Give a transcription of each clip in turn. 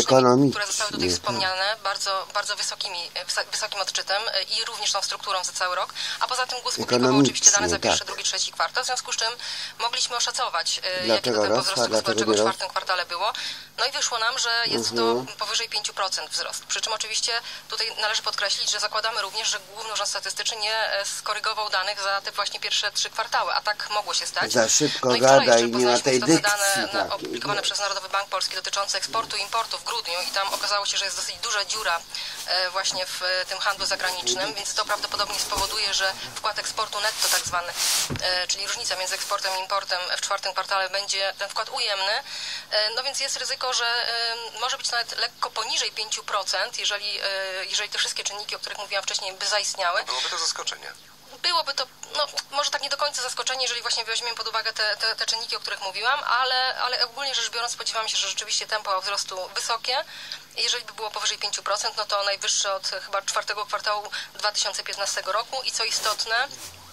czynniki, które zostały tutaj wspomniane, bardzo wysokim odczytem i również tą strukturą za cały rok, a poza tym GUS publikował oczywiście dane za pierwszy, drugi, trzeci kwartał, w związku z czym mogliśmy oszacować, jakie to tempo wzrostu gospodarczego w czwartym kwartale było. No i wyszło nam, że jest to powyżej 5% wzrost. Przy czym oczywiście tutaj należy podkreślić, że zakładamy również, że Główny Urząd Statystyczny nie skorygował danych za te właśnie pierwsze 3 kwartały, a tak mogło się stać. Za szybko gada i nie ma tej dykcji. Dane opublikowane przez Narodowy Bank Polski dotyczące eksportu i importu w grudniu i tam okazało się, że jest dosyć duża dziura właśnie w tym handlu zagranicznym, więc to prawdopodobnie spowoduje, że wkład eksportu netto tak zwany, czyli różnica między eksportem i importem w czwartym kwartale będzie ten wkład ujemny. No więc jest ryzyko, że może być nawet lekko poniżej 5%, jeżeli te wszystkie czynniki, o których mówiłam wcześniej, by zaistniały. Byłoby to zaskoczenie. Byłoby to, no może tak nie do końca zaskoczenie, jeżeli właśnie weźmiemy pod uwagę te czynniki, o których mówiłam, ale ogólnie rzecz biorąc spodziewamy się, że rzeczywiście tempo wzrostu wysokie. Jeżeli by było powyżej 5%, no to najwyższe od chyba 4 kwartału 2015 roku i co istotne,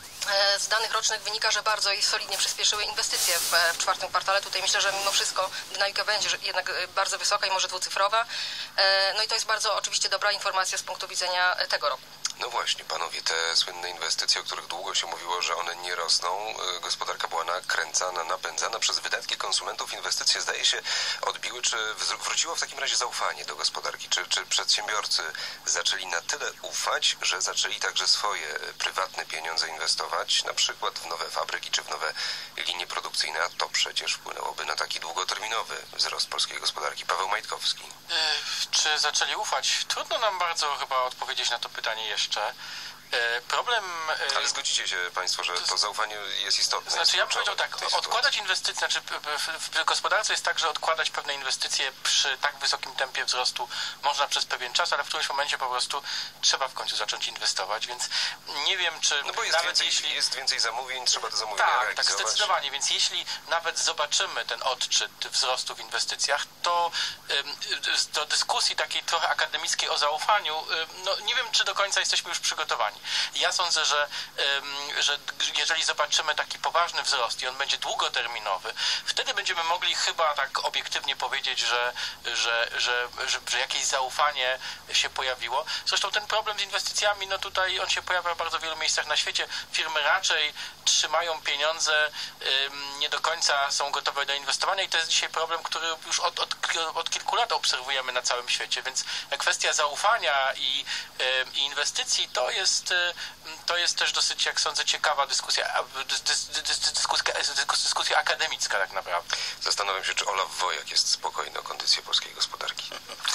z danych rocznych wynika, że bardzo i solidnie przyspieszyły inwestycje w czwartym kwartale. Tutaj myślę, że mimo wszystko dynamika będzie jednak bardzo wysoka i może dwucyfrowa. No i to jest bardzo oczywiście dobra informacja z punktu widzenia tego roku. No właśnie, panowie, te słynne inwestycje, o których długo się mówiło, że one nie rosną, gospodarka była nakręcana, napędzana przez wydatki konsumentów, inwestycje zdaje się odbiły. Czy wróciło w takim razie zaufanie do gospodarki? Czy przedsiębiorcy zaczęli na tyle ufać, że zaczęli także swoje prywatne pieniądze inwestować, na przykład w nowe fabryki czy w nowe linie produkcyjne, a to przecież wpłynęłoby na taki długoterminowy wzrost polskiej gospodarki. Paweł Majtkowski. Czy zaczęli ufać? Trudno nam bardzo chyba odpowiedzieć na to pytanie jeszcze. Problem... Ale zgodzicie się państwo, że to zaufanie jest istotne? Znaczy ja bym powiedział tak, odkładać inwestycje, znaczy w gospodarce jest tak, że odkładać pewne inwestycje przy tak wysokim tempie wzrostu można przez pewien czas, ale w którymś momencie po prostu trzeba w końcu zacząć inwestować, więc nie wiem, czy no bo jest nawet jeśli jest więcej zamówień, trzeba te zamówienia realizować. Tak, zdecydowanie, więc jeśli nawet zobaczymy ten odczyt wzrostu w inwestycjach, to do dyskusji takiej trochę akademickiej o zaufaniu, no nie wiem, czy do końca jesteśmy już przygotowani. Ja sądzę, że jeżeli zobaczymy taki poważny wzrost i on będzie długoterminowy, wtedy będziemy mogli chyba tak obiektywnie powiedzieć, że jakieś zaufanie się pojawiło. Zresztą ten problem z inwestycjami, no tutaj on się pojawia w bardzo wielu miejscach na świecie. Firmy raczej trzymają pieniądze, nie do końca są gotowe do inwestowania i to jest dzisiaj problem, który już od kilku lat obserwujemy na całym świecie, więc kwestia zaufania i inwestycji to jest też dosyć, jak sądzę, ciekawa dyskusja akademicka tak naprawdę. Zastanawiam się, czy Olaf Wojak jest spokojny o kondycję polskiej gospodarki.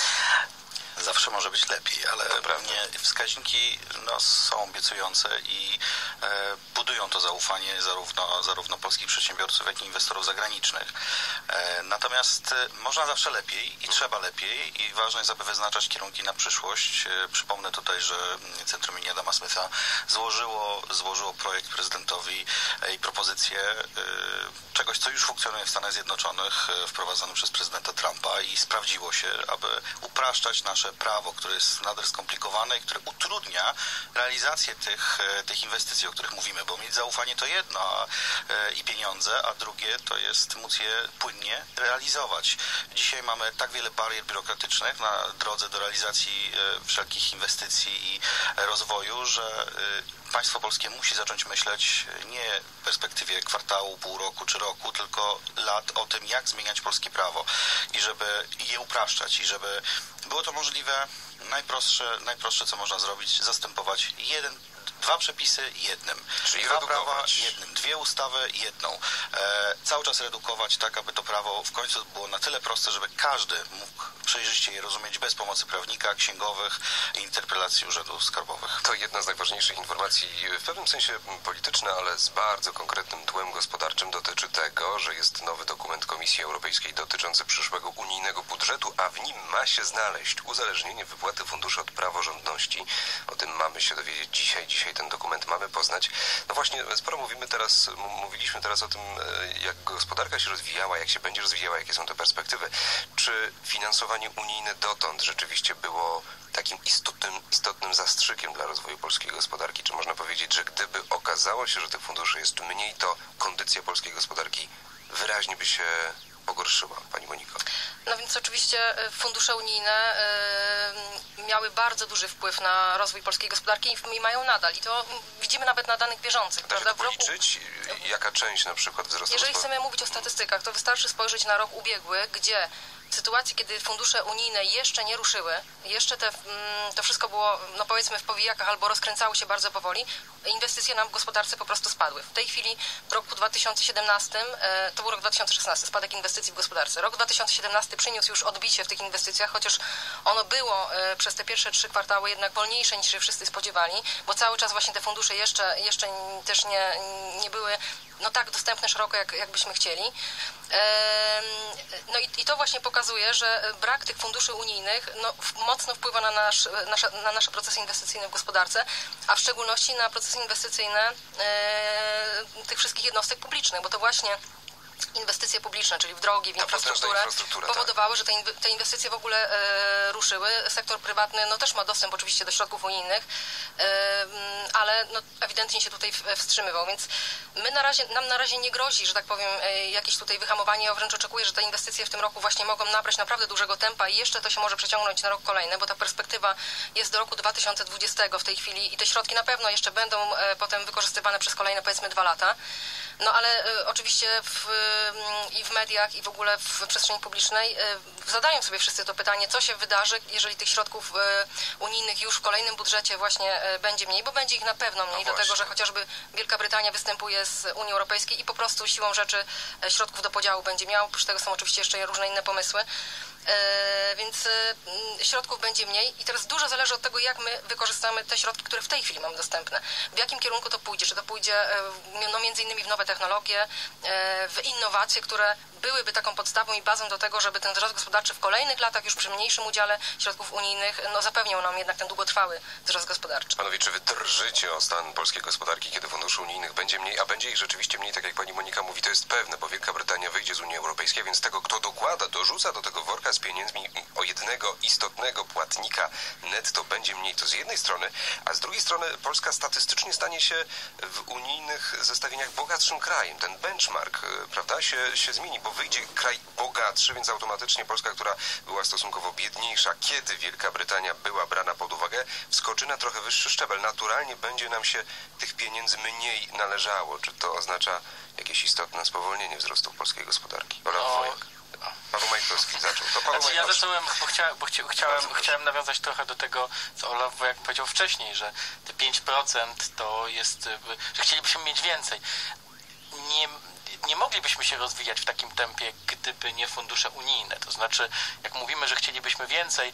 Zawsze może być lepiej, ale pewnie wskaźniki są obiecujące i budują to zaufanie zarówno polskich przedsiębiorców, jak i inwestorów zagranicznych. Natomiast można zawsze lepiej i trzeba lepiej i ważne jest, aby wyznaczać kierunki na przyszłość. Przypomnę tutaj, że Centrum imienia Adama Smitha złożyło projekt prezydentowi i propozycję czegoś, co już funkcjonuje w Stanach Zjednoczonych, wprowadzone przez prezydenta Trumpa i sprawdziło się, aby upraszczać nasze prawo, które jest nader skomplikowane i które utrudnia realizację tych inwestycji, o których mówimy, bo mieć zaufanie to jedno i pieniądze, a drugie to jest móc je płynnie realizować. Dzisiaj mamy tak wiele barier biurokratycznych na drodze do realizacji wszelkich inwestycji i rozwoju, że państwo polskie musi zacząć myśleć nie w perspektywie kwartału, pół roku czy roku, tylko lat o tym, jak zmieniać polskie prawo i żeby je upraszczać i żeby było to możliwe. Najprostsze, co można zrobić, zastępować dwa przepisy jednym, czyli dwa prawa jednym, dwie ustawy jedną. Cały czas redukować tak, aby to prawo w końcu było na tyle proste, żeby każdy mógł przejrzyście je rozumieć bez pomocy prawnika, księgowych i interpelacji urzędów skarbowych. To jedna z najważniejszych informacji, w pewnym sensie polityczna, ale z bardzo konkretnym tłem gospodarczym, dotyczy tego, że jest nowy dokument Komisji Europejskiej dotyczący przyszłego unijnego budżetu, a w nim ma się znaleźć uzależnienie wypłaty funduszy od praworządności. O tym mamy się dowiedzieć dzisiaj ten dokument mamy poznać. No właśnie, sporo mówiliśmy teraz o tym, jak gospodarka się rozwijała, jak się będzie rozwijała, jakie są te perspektywy. Czy finansowanie unijne dotąd rzeczywiście było takim istotnym zastrzykiem dla rozwoju polskiej gospodarki? Czy można powiedzieć, że gdyby okazało się, że tych funduszy jest mniej, to kondycja polskiej gospodarki wyraźnie by się pogorszyła? Pani Moniko. No więc oczywiście fundusze unijne miały bardzo duży wpływ na rozwój polskiej gospodarki i mają nadal. I to widzimy nawet na danych bieżących. Da się to policzyć? Jaka część na przykład wzrostu? Jeżeli chcemy mówić o statystykach, to wystarczy spojrzeć na rok ubiegły, gdzie w sytuacji, kiedy fundusze unijne jeszcze nie ruszyły, jeszcze to wszystko było, no powiedzmy, w powijakach albo rozkręcało się bardzo powoli, inwestycje nam w gospodarce po prostu spadły. W tej chwili w roku 2017, to był rok 2016, spadek inwestycji w gospodarce. Rok 2017 przyniósł już odbicie w tych inwestycjach, chociaż ono było przez te pierwsze 3 kwartały jednak wolniejsze niż się wszyscy spodziewali, bo cały czas właśnie te fundusze jeszcze też nie były no tak dostępne szeroko, jakbyśmy chcieli. No i to właśnie pokazuje, że brak tych funduszy unijnych mocno wpływa na nasze procesy inwestycyjne w gospodarce, a w szczególności na procesy inwestycyjne tych wszystkich jednostek publicznych, bo to właśnie inwestycje publiczne, czyli w drogi, w infrastrukturę, powodowały, że te inwestycje w ogóle ruszyły. Sektor prywatny też ma dostęp oczywiście do środków unijnych, ale ewidentnie się tutaj wstrzymywał, więc nam na razie nie grozi, że tak powiem, jakieś tutaj wyhamowanie. Ja wręcz oczekuję, że te inwestycje w tym roku właśnie mogą nabrać naprawdę dużego tempa i jeszcze to się może przeciągnąć na rok kolejny, bo ta perspektywa jest do roku 2020 w tej chwili i te środki na pewno jeszcze będą potem wykorzystywane przez kolejne, powiedzmy, 2 lata. No ale oczywiście i w mediach, i w ogóle w przestrzeni publicznej zadają sobie wszyscy to pytanie, co się wydarzy, jeżeli tych środków unijnych już w kolejnym budżecie właśnie będzie mniej, bo będzie ich na pewno mniej, dlatego że chociażby Wielka Brytania występuje z Unii Europejskiej i po prostu siłą rzeczy środków do podziału będzie miał. Oprócz tego są oczywiście jeszcze różne inne pomysły. Więc środków będzie mniej i teraz dużo zależy od tego, jak my wykorzystamy te środki, które w tej chwili mamy dostępne. W jakim kierunku to pójdzie? Czy to pójdzie między innymi w nowe technologie, w innowacje, które byłyby taką podstawą i bazą do tego, żeby ten wzrost gospodarczy w kolejnych latach, już przy mniejszym udziale środków unijnych, zapewniał nam jednak ten długotrwały wzrost gospodarczy. Panowie, czy wy drżycie o stan polskiej gospodarki, kiedy funduszy unijnych będzie mniej, a będzie ich rzeczywiście mniej, tak jak pani Monika mówi, to jest pewne, bo Wielka Brytania wyjdzie z Unii Europejskiej, więc tego, kto dokłada, dorzuca do tego worka z pieniędzmi o jednego istotnego płatnika netto będzie mniej, to z jednej strony, a z drugiej strony Polska statystycznie stanie się w unijnych zestawieniach bogatszym krajem. Ten benchmark, prawda, się zmieni, bo wyjdzie kraj bogatszy, więc automatycznie Polska, która była stosunkowo biedniejsza, kiedy Wielka Brytania była brana pod uwagę, wskoczy na trochę wyższy szczebel. Naturalnie będzie nam się tych pieniędzy mniej należało. Czy to oznacza jakieś istotne spowolnienie wzrostu polskiej gospodarki? Paweł Majkowski zaczął. Ja zacząłem, bo chciałem nawiązać trochę do tego, co Olaf Wojak powiedział wcześniej, że te 5% to jest, że chcielibyśmy mieć więcej. Nie moglibyśmy się rozwijać w takim tempie, gdyby nie fundusze unijne. To znaczy, jak mówimy, że chcielibyśmy więcej,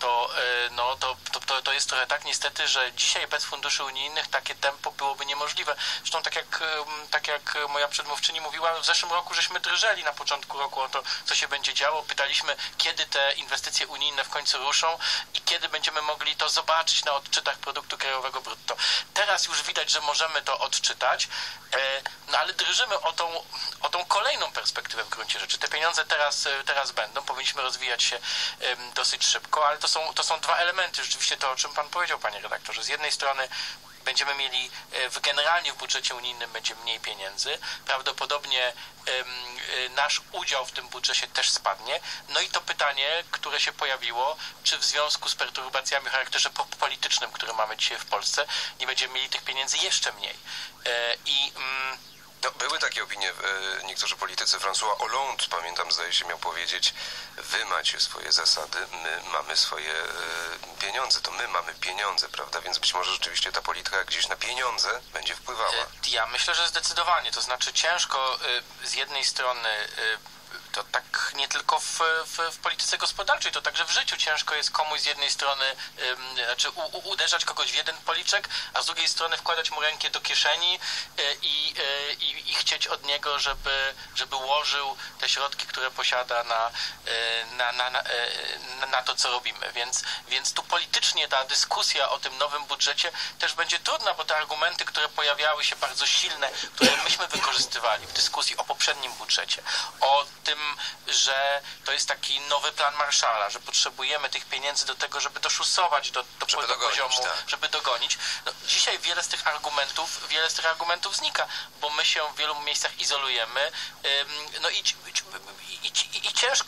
to jest trochę tak niestety, że dzisiaj bez funduszy unijnych takie tempo byłoby niemożliwe. Zresztą tak jak moja przedmówczyni mówiła, w zeszłym roku żeśmy drżeli na początku roku o to, co się będzie działo. Pytaliśmy, kiedy te inwestycje unijne w końcu ruszą i kiedy będziemy mogli to zobaczyć na odczytach produktu krajowego brutto. Teraz już widać, że możemy to odczytać, ale drżymy o tą kolejną perspektywę w gruncie rzeczy. Te pieniądze teraz będą, powinniśmy rozwijać się dosyć szybko, ale to są 2 elementy, rzeczywiście to, o czym pan powiedział, panie redaktorze. Z jednej strony będziemy mieli, generalnie w budżecie unijnym będzie mniej pieniędzy, prawdopodobnie nasz udział w tym budżecie też spadnie. No i to pytanie, które się pojawiło, czy w związku z perturbacjami o charakterze politycznym, które mamy dzisiaj w Polsce, nie będziemy mieli tych pieniędzy jeszcze mniej. Były takie opinie, niektórzy politycy. François Hollande, pamiętam, zdaje się, miał powiedzieć: wy macie swoje zasady, my mamy swoje pieniądze, to my mamy pieniądze, prawda? Więc być może rzeczywiście ta polityka gdzieś na pieniądze będzie wpływała. Ja myślę, że zdecydowanie. To znaczy ciężko z jednej strony, to tak nie tylko w polityce gospodarczej, to także w życiu ciężko jest komuś z jednej strony uderzać kogoś w jeden policzek, a z drugiej strony wkładać mu rękę do kieszeni i chcieć od niego, żeby łożył te środki, które posiada na to, co robimy. Więc tu politycznie ta dyskusja o tym nowym budżecie też będzie trudna, bo te argumenty, które pojawiały się bardzo silne, które myśmy wykorzystywali w dyskusji o poprzednim budżecie, o tym, że to jest taki nowy plan Marshalla, że potrzebujemy tych pieniędzy do tego, żeby doszusować do poziomu, żeby dogonić. Dzisiaj wiele z tych argumentów znika, bo my się w wielu miejscach izolujemy. I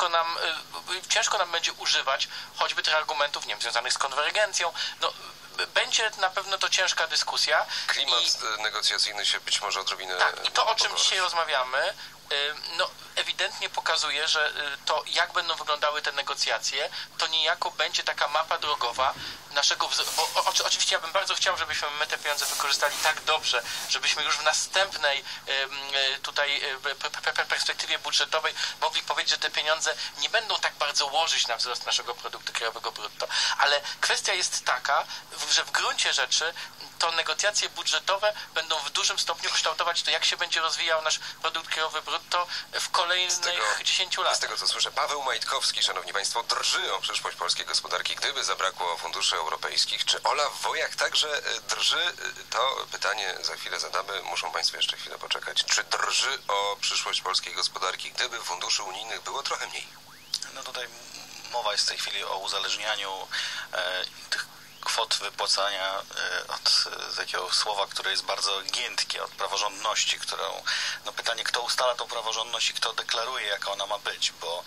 ciężko nam będzie używać choćby tych argumentów, nie wiem, związanych z konwergencją. No, będzie na pewno to ciężka dyskusja. Klimat negocjacyjny się być może odrobinę... Tak, i to, o czym dzisiaj rozmawiamy, no, ewidentnie pokazuje, że to, jak będą wyglądały te negocjacje, to niejako będzie taka mapa drogowa naszego bo oczywiście ja bym bardzo chciał, żebyśmy my te pieniądze wykorzystali tak dobrze, żebyśmy już w następnej tutaj perspektywie budżetowej mogli powiedzieć, że te pieniądze nie będą tak bardzo łożyć na wzrost naszego produktu krajowego brutto. Ale kwestia jest taka, że w gruncie rzeczy to negocjacje budżetowe będą w dużym stopniu kształtować to, jak się będzie rozwijał nasz produkt krajowy brutto w kolejnych 10 latach. Z tego, co słyszę, Paweł Majtkowski, szanowni państwo, drży o przyszłość polskiej gospodarki, gdyby zabrakło funduszy europejskich. Czy Olaf Wojak także drży? To pytanie za chwilę zadamy. Muszą państwo jeszcze chwilę poczekać. Czy drży o przyszłość polskiej gospodarki, gdyby funduszy unijnych było trochę mniej? No tutaj mowa jest w tej chwili o uzależnianiu tych kwot wypłacania od takiego słowa, które jest bardzo giętkie, od praworządności, którą, no pytanie, kto ustala tą praworządność i kto deklaruje, jaka ona ma być, bo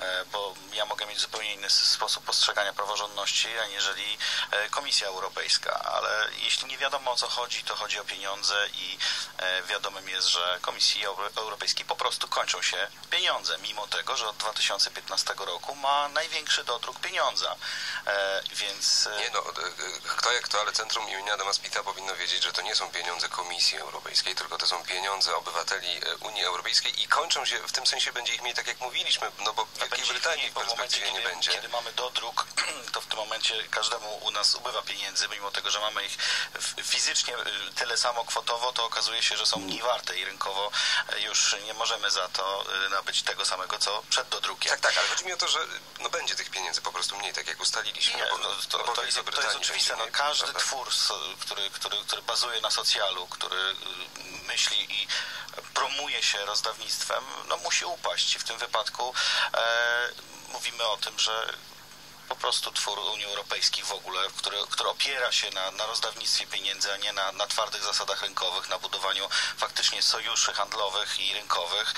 ja mogę mieć zupełnie inny sposób postrzegania praworządności, aniżeli Komisja Europejska, ale jeśli nie wiadomo, o co chodzi, to chodzi o pieniądze i wiadomym jest, że Komisji Europejskiej po prostu kończą się pieniądze, mimo tego, że od 2015 roku ma największy dodruk pieniądza, więc... Nie, no, kto jak to, ale Centrum imienia Adama Smitha powinno wiedzieć, że to nie są pieniądze Komisji Europejskiej, tylko to są pieniądze obywateli Unii Europejskiej i kończą się, w tym sensie będzie ich mniej, tak jak mówiliśmy, no bo w Wielkiej Brytanii w perspektywie nie będzie. Kiedy mamy dodruk, to w tym momencie każdemu u nas ubywa pieniędzy, mimo tego, że mamy ich fizycznie tyle samo kwotowo, to okazuje się, że są mniej warte i rynkowo już nie możemy za to nabyć tego samego, co przed dodrukiem. Tak, ale chodzi mi o to, że no będzie tych pieniędzy po prostu mniej, tak jak ustaliliśmy. Nie, to jest oczywiste. No, każdy twór, który bazuje na socjalu, który myśli i promuje się rozdawnictwem, no musi upaść. I w tym wypadku mówimy o tym, że po prostu twór Unii Europejskiej w ogóle, który opiera się na rozdawnictwie pieniędzy, a nie na twardych zasadach rynkowych, na budowaniu faktycznie sojuszy handlowych i rynkowych,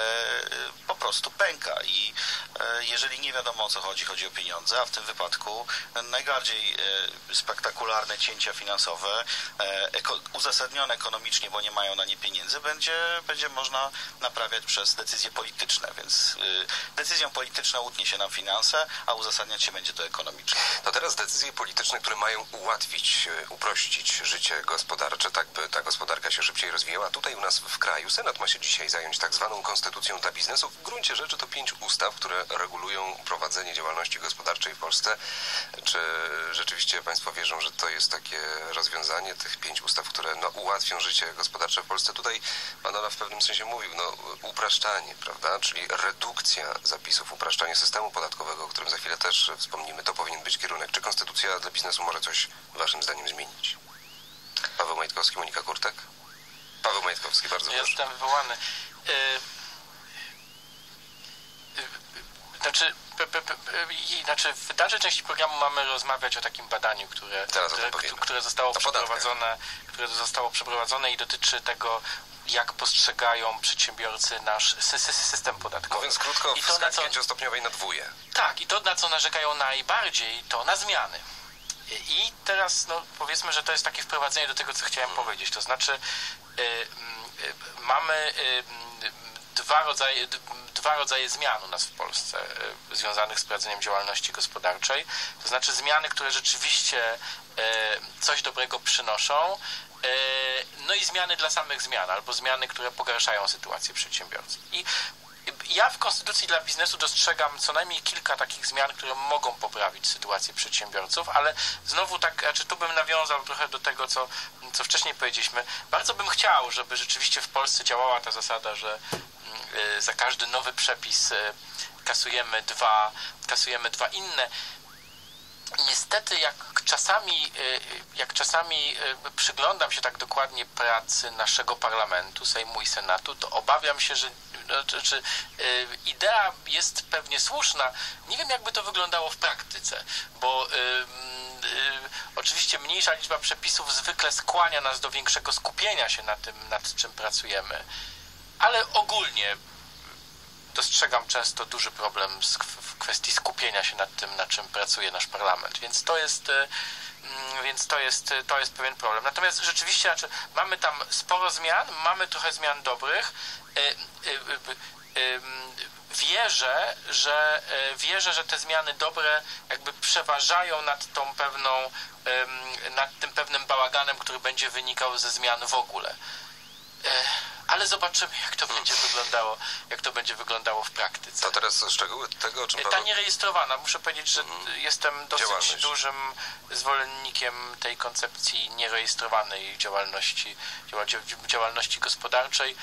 po prostu pęka. I jeżeli nie wiadomo, o co chodzi o pieniądze, a w tym wypadku najbardziej spektakularne cięcia finansowe, uzasadnione ekonomicznie, bo nie mają na nie pieniędzy, będzie można naprawiać przez decyzje polityczne, więc decyzją polityczną utnie się nam finanse, a uzasadniać się będzie to ekonomicznie. To teraz decyzje polityczne, które mają ułatwić, uprościć życie gospodarcze, tak by ta gospodarka się szybciej rozwijała. Tutaj u nas w kraju Senat ma się dzisiaj zająć tak zwaną konstytucją dla biznesu. W gruncie rzeczy to 5 ustaw, które regulują prowadzenie działalności gospodarczej w Polsce. Czy rzeczywiście państwo wierzą, że to jest takie rozwiązanie tych 5 ustaw, które no, ułatwią życie gospodarcze w Polsce? Tutaj pan Olaf w pewnym sensie mówił, no upraszczanie, prawda? Czyli redukcja zapisów, upraszczanie systemu podatkowego, o którym za chwilę też wspomnimy, to powinien być kierunek. Czy konstytucja dla biznesu może coś waszym zdaniem zmienić? Paweł Majtkowski, Monika Kurtek? Paweł Majtkowski, bardzo proszę. Jestem wywołany. W dalszej części programu mamy rozmawiać o takim badaniu, które zostało przeprowadzone i dotyczy tego, jak postrzegają przedsiębiorcy nasz system podatkowy. Mówiąc krótko, w skali 5-stopniowej na dwóje. Tak, i to, na co narzekają najbardziej, to na zmiany. I teraz, no, powiedzmy, że to jest takie wprowadzenie do tego, co chciałem powiedzieć. To znaczy, mamy dwa rodzaje zmian u nas w Polsce związanych z prowadzeniem działalności gospodarczej. To znaczy zmiany, które rzeczywiście coś dobrego przynoszą, no i zmiany dla samych zmian, albo zmiany, które pogarszają sytuację przedsiębiorców. I ja w Konstytucji dla biznesu dostrzegam co najmniej kilka takich zmian, które mogą poprawić sytuację przedsiębiorców, ale znowu tu bym nawiązał trochę do tego, co wcześniej powiedzieliśmy. Bardzo bym chciał, żeby rzeczywiście w Polsce działała ta zasada, że za każdy nowy przepis kasujemy dwa inne. Niestety, jak czasami przyglądam się tak dokładnie pracy naszego parlamentu, Sejmu i Senatu, to obawiam się, że idea jest pewnie słuszna. Nie wiem, jakby to wyglądało w praktyce, bo oczywiście mniejsza liczba przepisów zwykle skłania nas do większego skupienia się na tym, nad czym pracujemy, ale ogólnie dostrzegam często duży problem w kwestii skupienia się nad tym, nad czym pracuje nasz parlament. Więc to jest pewien problem. Natomiast rzeczywiście mamy tam sporo zmian, mamy trochę zmian dobrych. Wierzę, że te zmiany dobre jakby przeważają nad tym pewnym bałaganem, który będzie wynikał ze zmian w ogóle. Ale zobaczymy, jak to będzie wyglądało w praktyce. To teraz szczegóły tego, o czym Ta nierejestrowana. Muszę powiedzieć, że jestem dosyć dużym zwolennikiem tej koncepcji nierejestrowanej działalności gospodarczej.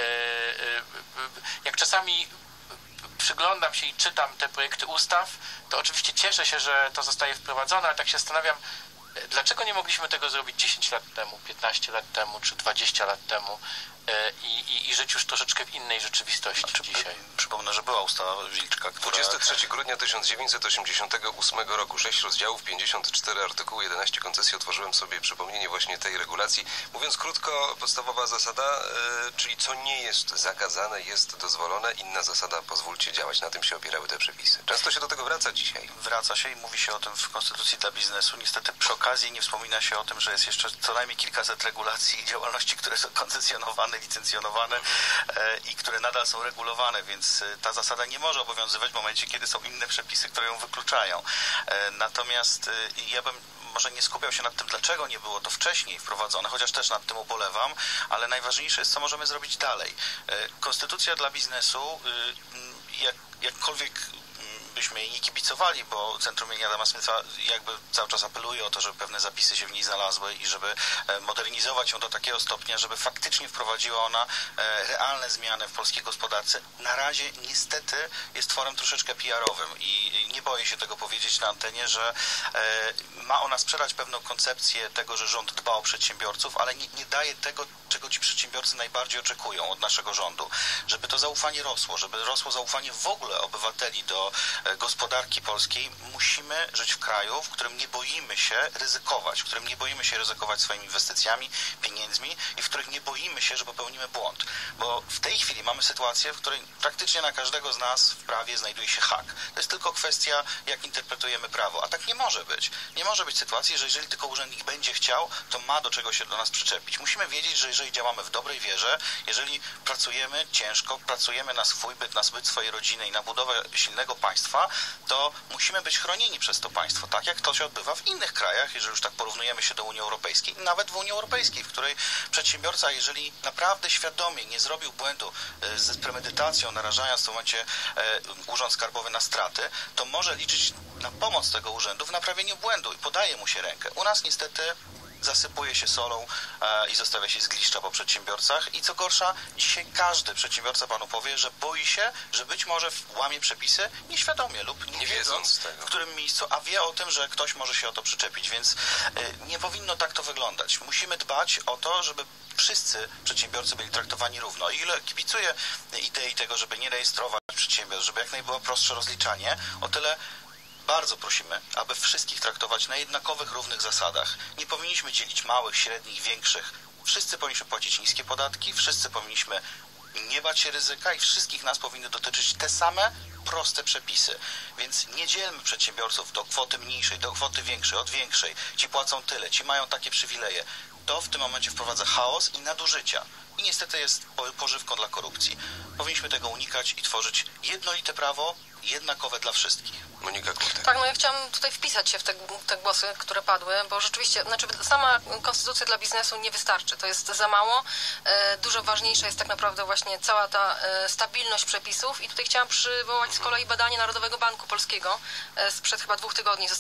Jak czasami przyglądam się i czytam te projekty ustaw, to oczywiście cieszę się, że to zostaje wprowadzone, ale tak się zastanawiam, dlaczego nie mogliśmy tego zrobić 10 lat temu, 15 lat temu, czy 20 lat temu i żyć już troszeczkę w innej rzeczywistości dzisiaj. Przypomnę, że była ustawa Wilczka, która... 23 grudnia 1988 roku, 6 rozdziałów, 54 artykuły, 11 koncesji. Otworzyłem sobie przypomnienie właśnie tej regulacji. Mówiąc krótko, podstawowa zasada, czyli co nie jest zakazane, jest dozwolone. Inna zasada, pozwólcie działać. Na tym się opierały te przepisy. Często się do tego wraca dzisiaj. Wraca się i mówi się o tym w Konstytucji dla biznesu. Niestety przy okazji nie wspomina się o tym, że jest jeszcze co najmniej kilkaset regulacji i działalności, które są koncesjonowane, licencjonowane i które nadal są regulowane, więc ta zasada nie może obowiązywać w momencie, kiedy są inne przepisy, które ją wykluczają. Natomiast ja bym może nie skupiał się nad tym, dlaczego nie było to wcześniej wprowadzone, chociaż też nad tym ubolewam, ale najważniejsze jest, co możemy zrobić dalej. Konstytucja dla biznesu, jakkolwiek byśmy jej nie kibicowali, bo Centrum imienia Adama Smitha jakby cały czas apeluje o to, żeby pewne zapisy się w niej znalazły i żeby modernizować ją do takiego stopnia, żeby faktycznie wprowadziła ona realne zmiany w polskiej gospodarce. Na razie niestety jest tworem troszeczkę PR-owym i nie boję się tego powiedzieć na antenie, że ma ona sprzedać pewną koncepcję tego, że rząd dba o przedsiębiorców, ale nie daje tego, czego ci przedsiębiorcy najbardziej oczekują od naszego rządu. Żeby to zaufanie rosło, żeby rosło zaufanie w ogóle obywateli do gospodarki polskiej, musimy żyć w kraju, w którym nie boimy się ryzykować, swoimi inwestycjami, pieniędzmi i w których nie boimy się, że popełnimy błąd. Bo w tej chwili mamy sytuację, w której praktycznie na każdego z nas w prawie znajduje się hak. To jest tylko kwestia, jak interpretujemy prawo. A tak nie może być. Nie może być sytuacji, że jeżeli tylko urzędnik będzie chciał, to ma do czego się do nas przyczepić. Musimy wiedzieć, że jeżeli działamy w dobrej wierze, jeżeli pracujemy ciężko, pracujemy na swój byt, na byt swojej rodziny i na budowę silnego państwa, to musimy być chronieni przez to państwo, tak jak to się odbywa w innych krajach, jeżeli już tak porównujemy się do Unii Europejskiej, nawet w Unii Europejskiej, w której przedsiębiorca, jeżeli naprawdę świadomie nie zrobił błędu z premedytacją, narażając w tym momencie Urząd Skarbowy na straty, to może liczyć na pomoc tego urzędu w naprawieniu błędu i podaje mu się rękę. U nas niestety zasypuje się solą i zostawia się zgliszcza po przedsiębiorcach i co gorsza, dzisiaj każdy przedsiębiorca panu powie, że boi się, że być może łamie przepisy nieświadomie lub nie wiedząc w którym miejscu, a wie o tym, że ktoś może się o to przyczepić, więc nie powinno tak to wyglądać. Musimy dbać o to, żeby wszyscy przedsiębiorcy byli traktowani równo. O ile kibicuję idei tego, żeby nie rejestrować przedsiębiorstw, żeby jak najbyło prostsze rozliczanie, o tyle bardzo prosimy, aby wszystkich traktować na jednakowych, równych zasadach. Nie powinniśmy dzielić małych, średnich, większych. Wszyscy powinniśmy płacić niskie podatki, wszyscy powinniśmy nie bać się ryzyka i wszystkich nas powinny dotyczyć te same proste przepisy. Więc nie dzielmy przedsiębiorców do kwoty mniejszej, do kwoty większej, od większej. Ci płacą tyle, ci mają takie przywileje. To w tym momencie wprowadza chaos i nadużycia. I niestety jest pożywką dla korupcji. Powinniśmy tego unikać i tworzyć jednolite prawo, jednakowe dla wszystkich. Monika Kurtek. Tak, no ja chciałam tutaj wpisać się w te głosy, które padły, bo rzeczywiście, sama konstytucja dla biznesu nie wystarczy, to jest za mało. Dużo ważniejsza jest tak naprawdę właśnie cała ta stabilność przepisów i tutaj chciałam przywołać z kolei badanie Narodowego Banku Polskiego. Sprzed chyba 2 tygodni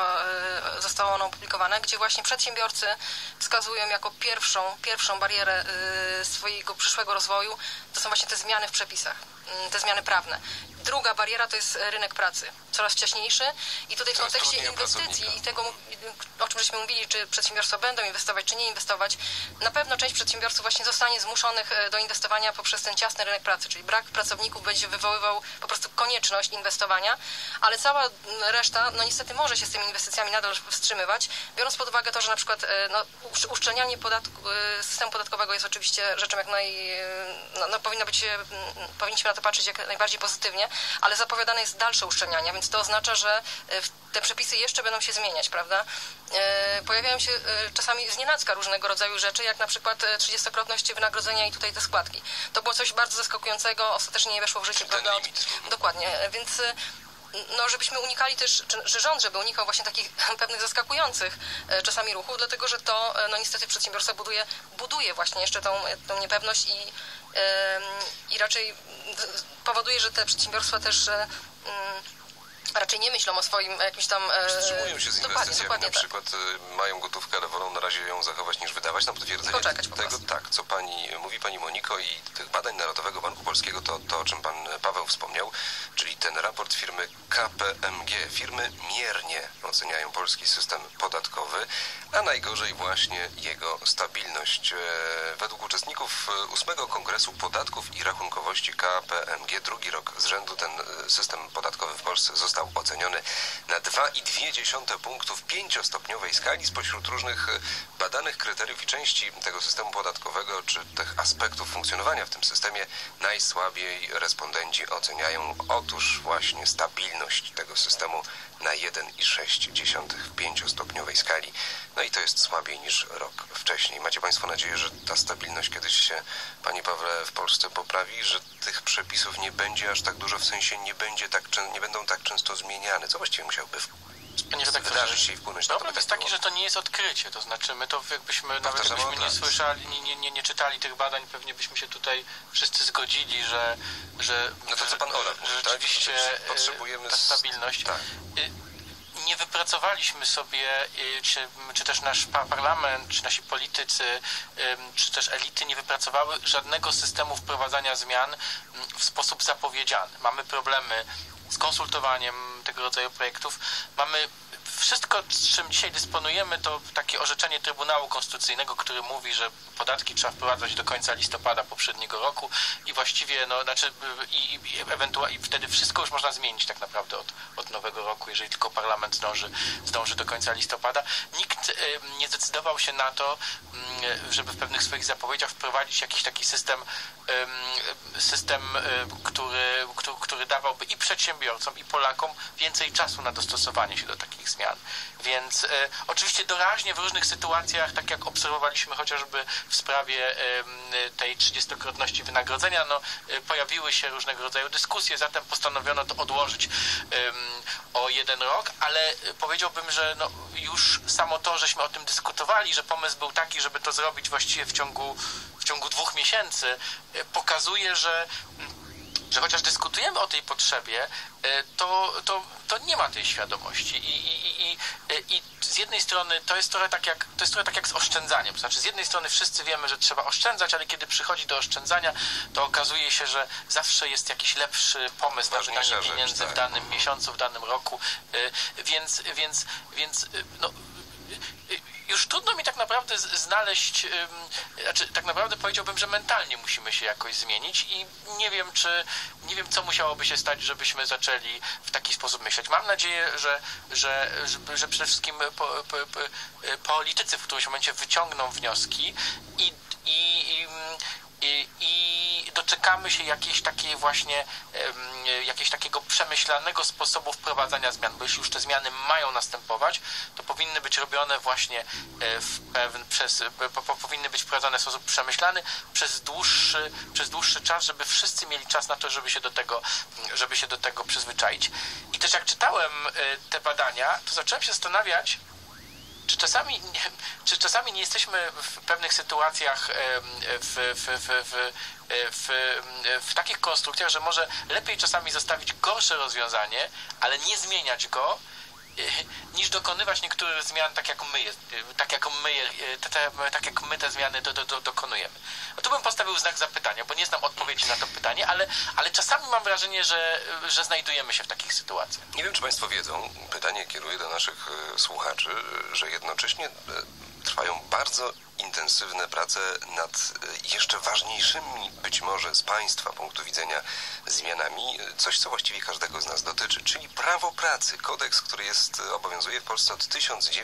zostało ono opublikowane, gdzie właśnie przedsiębiorcy wskazują jako pierwszą barierę swojego przyszłego rozwoju, to są właśnie te zmiany w przepisach, te zmiany prawne. Druga bariera to jest rynek pracy, coraz wcześniejszy i tutaj w kontekście inwestycji i tego, o czym żeśmy mówili, czy przedsiębiorstwa będą inwestować, czy nie inwestować, na pewno część przedsiębiorców właśnie zostanie zmuszonych do inwestowania poprzez ten ciasny rynek pracy, czyli brak pracowników będzie wywoływał po prostu konieczność inwestowania, ale cała reszta, no niestety może się z tymi inwestycjami nadal wstrzymywać, biorąc pod uwagę to, że na przykład uszczelnianie systemu podatkowego jest oczywiście rzeczą jak powinniśmy na to patrzeć jak najbardziej pozytywnie, ale zapowiadane jest dalsze uszczelnianie, więc to oznacza, że te przepisy jeszcze będą się zmieniać, prawda? Pojawiają się czasami znienacka różnego rodzaju rzeczy, jak na przykład 30-krotność wynagrodzenia i tutaj te składki. To było coś bardzo zaskakującego, ostatecznie nie weszło w życie. Dokładnie, więc żebyśmy unikali też, że rząd, żeby unikał właśnie takich pewnych zaskakujących czasami ruchów, dlatego że to niestety przedsiębiorca buduje właśnie jeszcze tą niepewność i raczej powoduje, że te przedsiębiorstwa też raczej nie myślą o swoim jakimś tam... Wstrzymują się z inwestycjami, na przykład mają gotówkę, ale wolą na razie ją zachować niż wydawać. Na potwierdzenie tego, co mówi pani Moniko i tych badań Narodowego Banku Polskiego, to o czym pan Paweł wspomniał, czyli ten raport firmy KPMG. Firmy miernie oceniają polski system podatkowy, a najgorzej właśnie jego stabilność. Według uczestników 8. Kongresu Podatków i Rachunkowości KPMG drugi rok z rzędu ten system podatkowy w Polsce został oceniony na 2,2 punktów 5-stopniowej skali. Spośród różnych badanych kryteriów i części tego systemu podatkowego, czy tych aspektów funkcjonowania w tym systemie, najsłabiej respondenci oceniają otóż właśnie stabilność tego systemu na 1,6 w 5-stopniowej skali. No i to jest słabiej niż rok wcześniej. Macie państwo nadzieję, że ta stabilność kiedyś się, panie Pawle, w Polsce poprawi, że tych przepisów nie będzie aż tak dużo, w sensie nie będą tak często zmieniane? Co właściwie musiałby wydarzyć się i wpłynąć na to? Problem jest taki, że to nie jest odkrycie, to znaczy my to jakbyśmy nie słyszeli, nie czytali tych badań, pewnie byśmy się tutaj wszyscy zgodzili, że no to co pan Olaf mówi, rzeczywiście potrzebujemy ta stabilność. Tak. Nie wypracowaliśmy sobie, czy też nasz parlament, czy nasi politycy, czy też elity nie wypracowały żadnego systemu wprowadzania zmian w sposób zapowiedziany. Mamy problemy z konsultowaniem tego rodzaju projektów. Mamy wszystko, z czym dzisiaj dysponujemy, to takie orzeczenie Trybunału Konstytucyjnego, który mówi, że podatki trzeba wprowadzać do końca listopada poprzedniego roku i właściwie, i wtedy wszystko już można zmienić tak naprawdę od nowego roku, jeżeli tylko parlament zdąży do końca listopada. Nikt nie zdecydował się na to, żeby w pewnych swoich zapowiedziach wprowadzić jakiś taki system, który dawałby i przedsiębiorcom, i Polakom więcej czasu na dostosowanie się do takich zmian. Więc oczywiście doraźnie w różnych sytuacjach, tak jak obserwowaliśmy chociażby w sprawie tej 30-krotności wynagrodzenia, pojawiły się różnego rodzaju dyskusje, zatem postanowiono to odłożyć o 1 rok, ale powiedziałbym, że już samo to, żeśmy o tym dyskutowali, że pomysł był taki, żeby to zrobić właściwie w ciągu 2 miesięcy, pokazuje, że chociaż dyskutujemy o tej potrzebie, to nie ma tej świadomości i z jednej strony to jest trochę tak jak z oszczędzaniem. To znaczy z jednej strony wszyscy wiemy, że trzeba oszczędzać, ale kiedy przychodzi do oszczędzania, to okazuje się, że zawsze jest jakiś lepszy pomysł na wydanie pieniędzy w danym miesiącu, w danym roku, więc już trudno mi tak naprawdę znaleźć, tak naprawdę powiedziałbym, że mentalnie musimy się jakoś zmienić i nie wiem, co musiałoby się stać, żebyśmy zaczęli w taki sposób myśleć. Mam nadzieję, że przede wszystkim politycy w którymś momencie wyciągną wnioski i doczekamy się jakiegoś takiego przemyślanego sposobu wprowadzania zmian, bo jeśli już te zmiany mają następować, to powinny być robione właśnie powinny być wprowadzone w sposób przemyślany przez dłuższy czas, żeby wszyscy mieli czas na to, żeby się do tego przyzwyczaić. I też jak czytałem te badania, to zacząłem się zastanawiać, czy czasami nie jesteśmy w pewnych sytuacjach w takich konstrukcjach, że może lepiej czasami zostawić gorsze rozwiązanie, ale nie zmieniać go niż dokonywać niektórych zmian tak jak my te zmiany dokonujemy. No tu bym postawił znak zapytania, bo nie znam odpowiedzi na to pytanie, ale czasami mam wrażenie, że znajdujemy się w takich sytuacjach. Nie wiem, czy Państwo wiedzą, pytanie kieruję do naszych słuchaczy, że jednocześnie trwają bardzo intensywne prace nad jeszcze ważniejszymi być może z Państwa punktu widzenia zmianami, coś co właściwie każdego z nas dotyczy, czyli prawo pracy, kodeks, który obowiązuje w Polsce od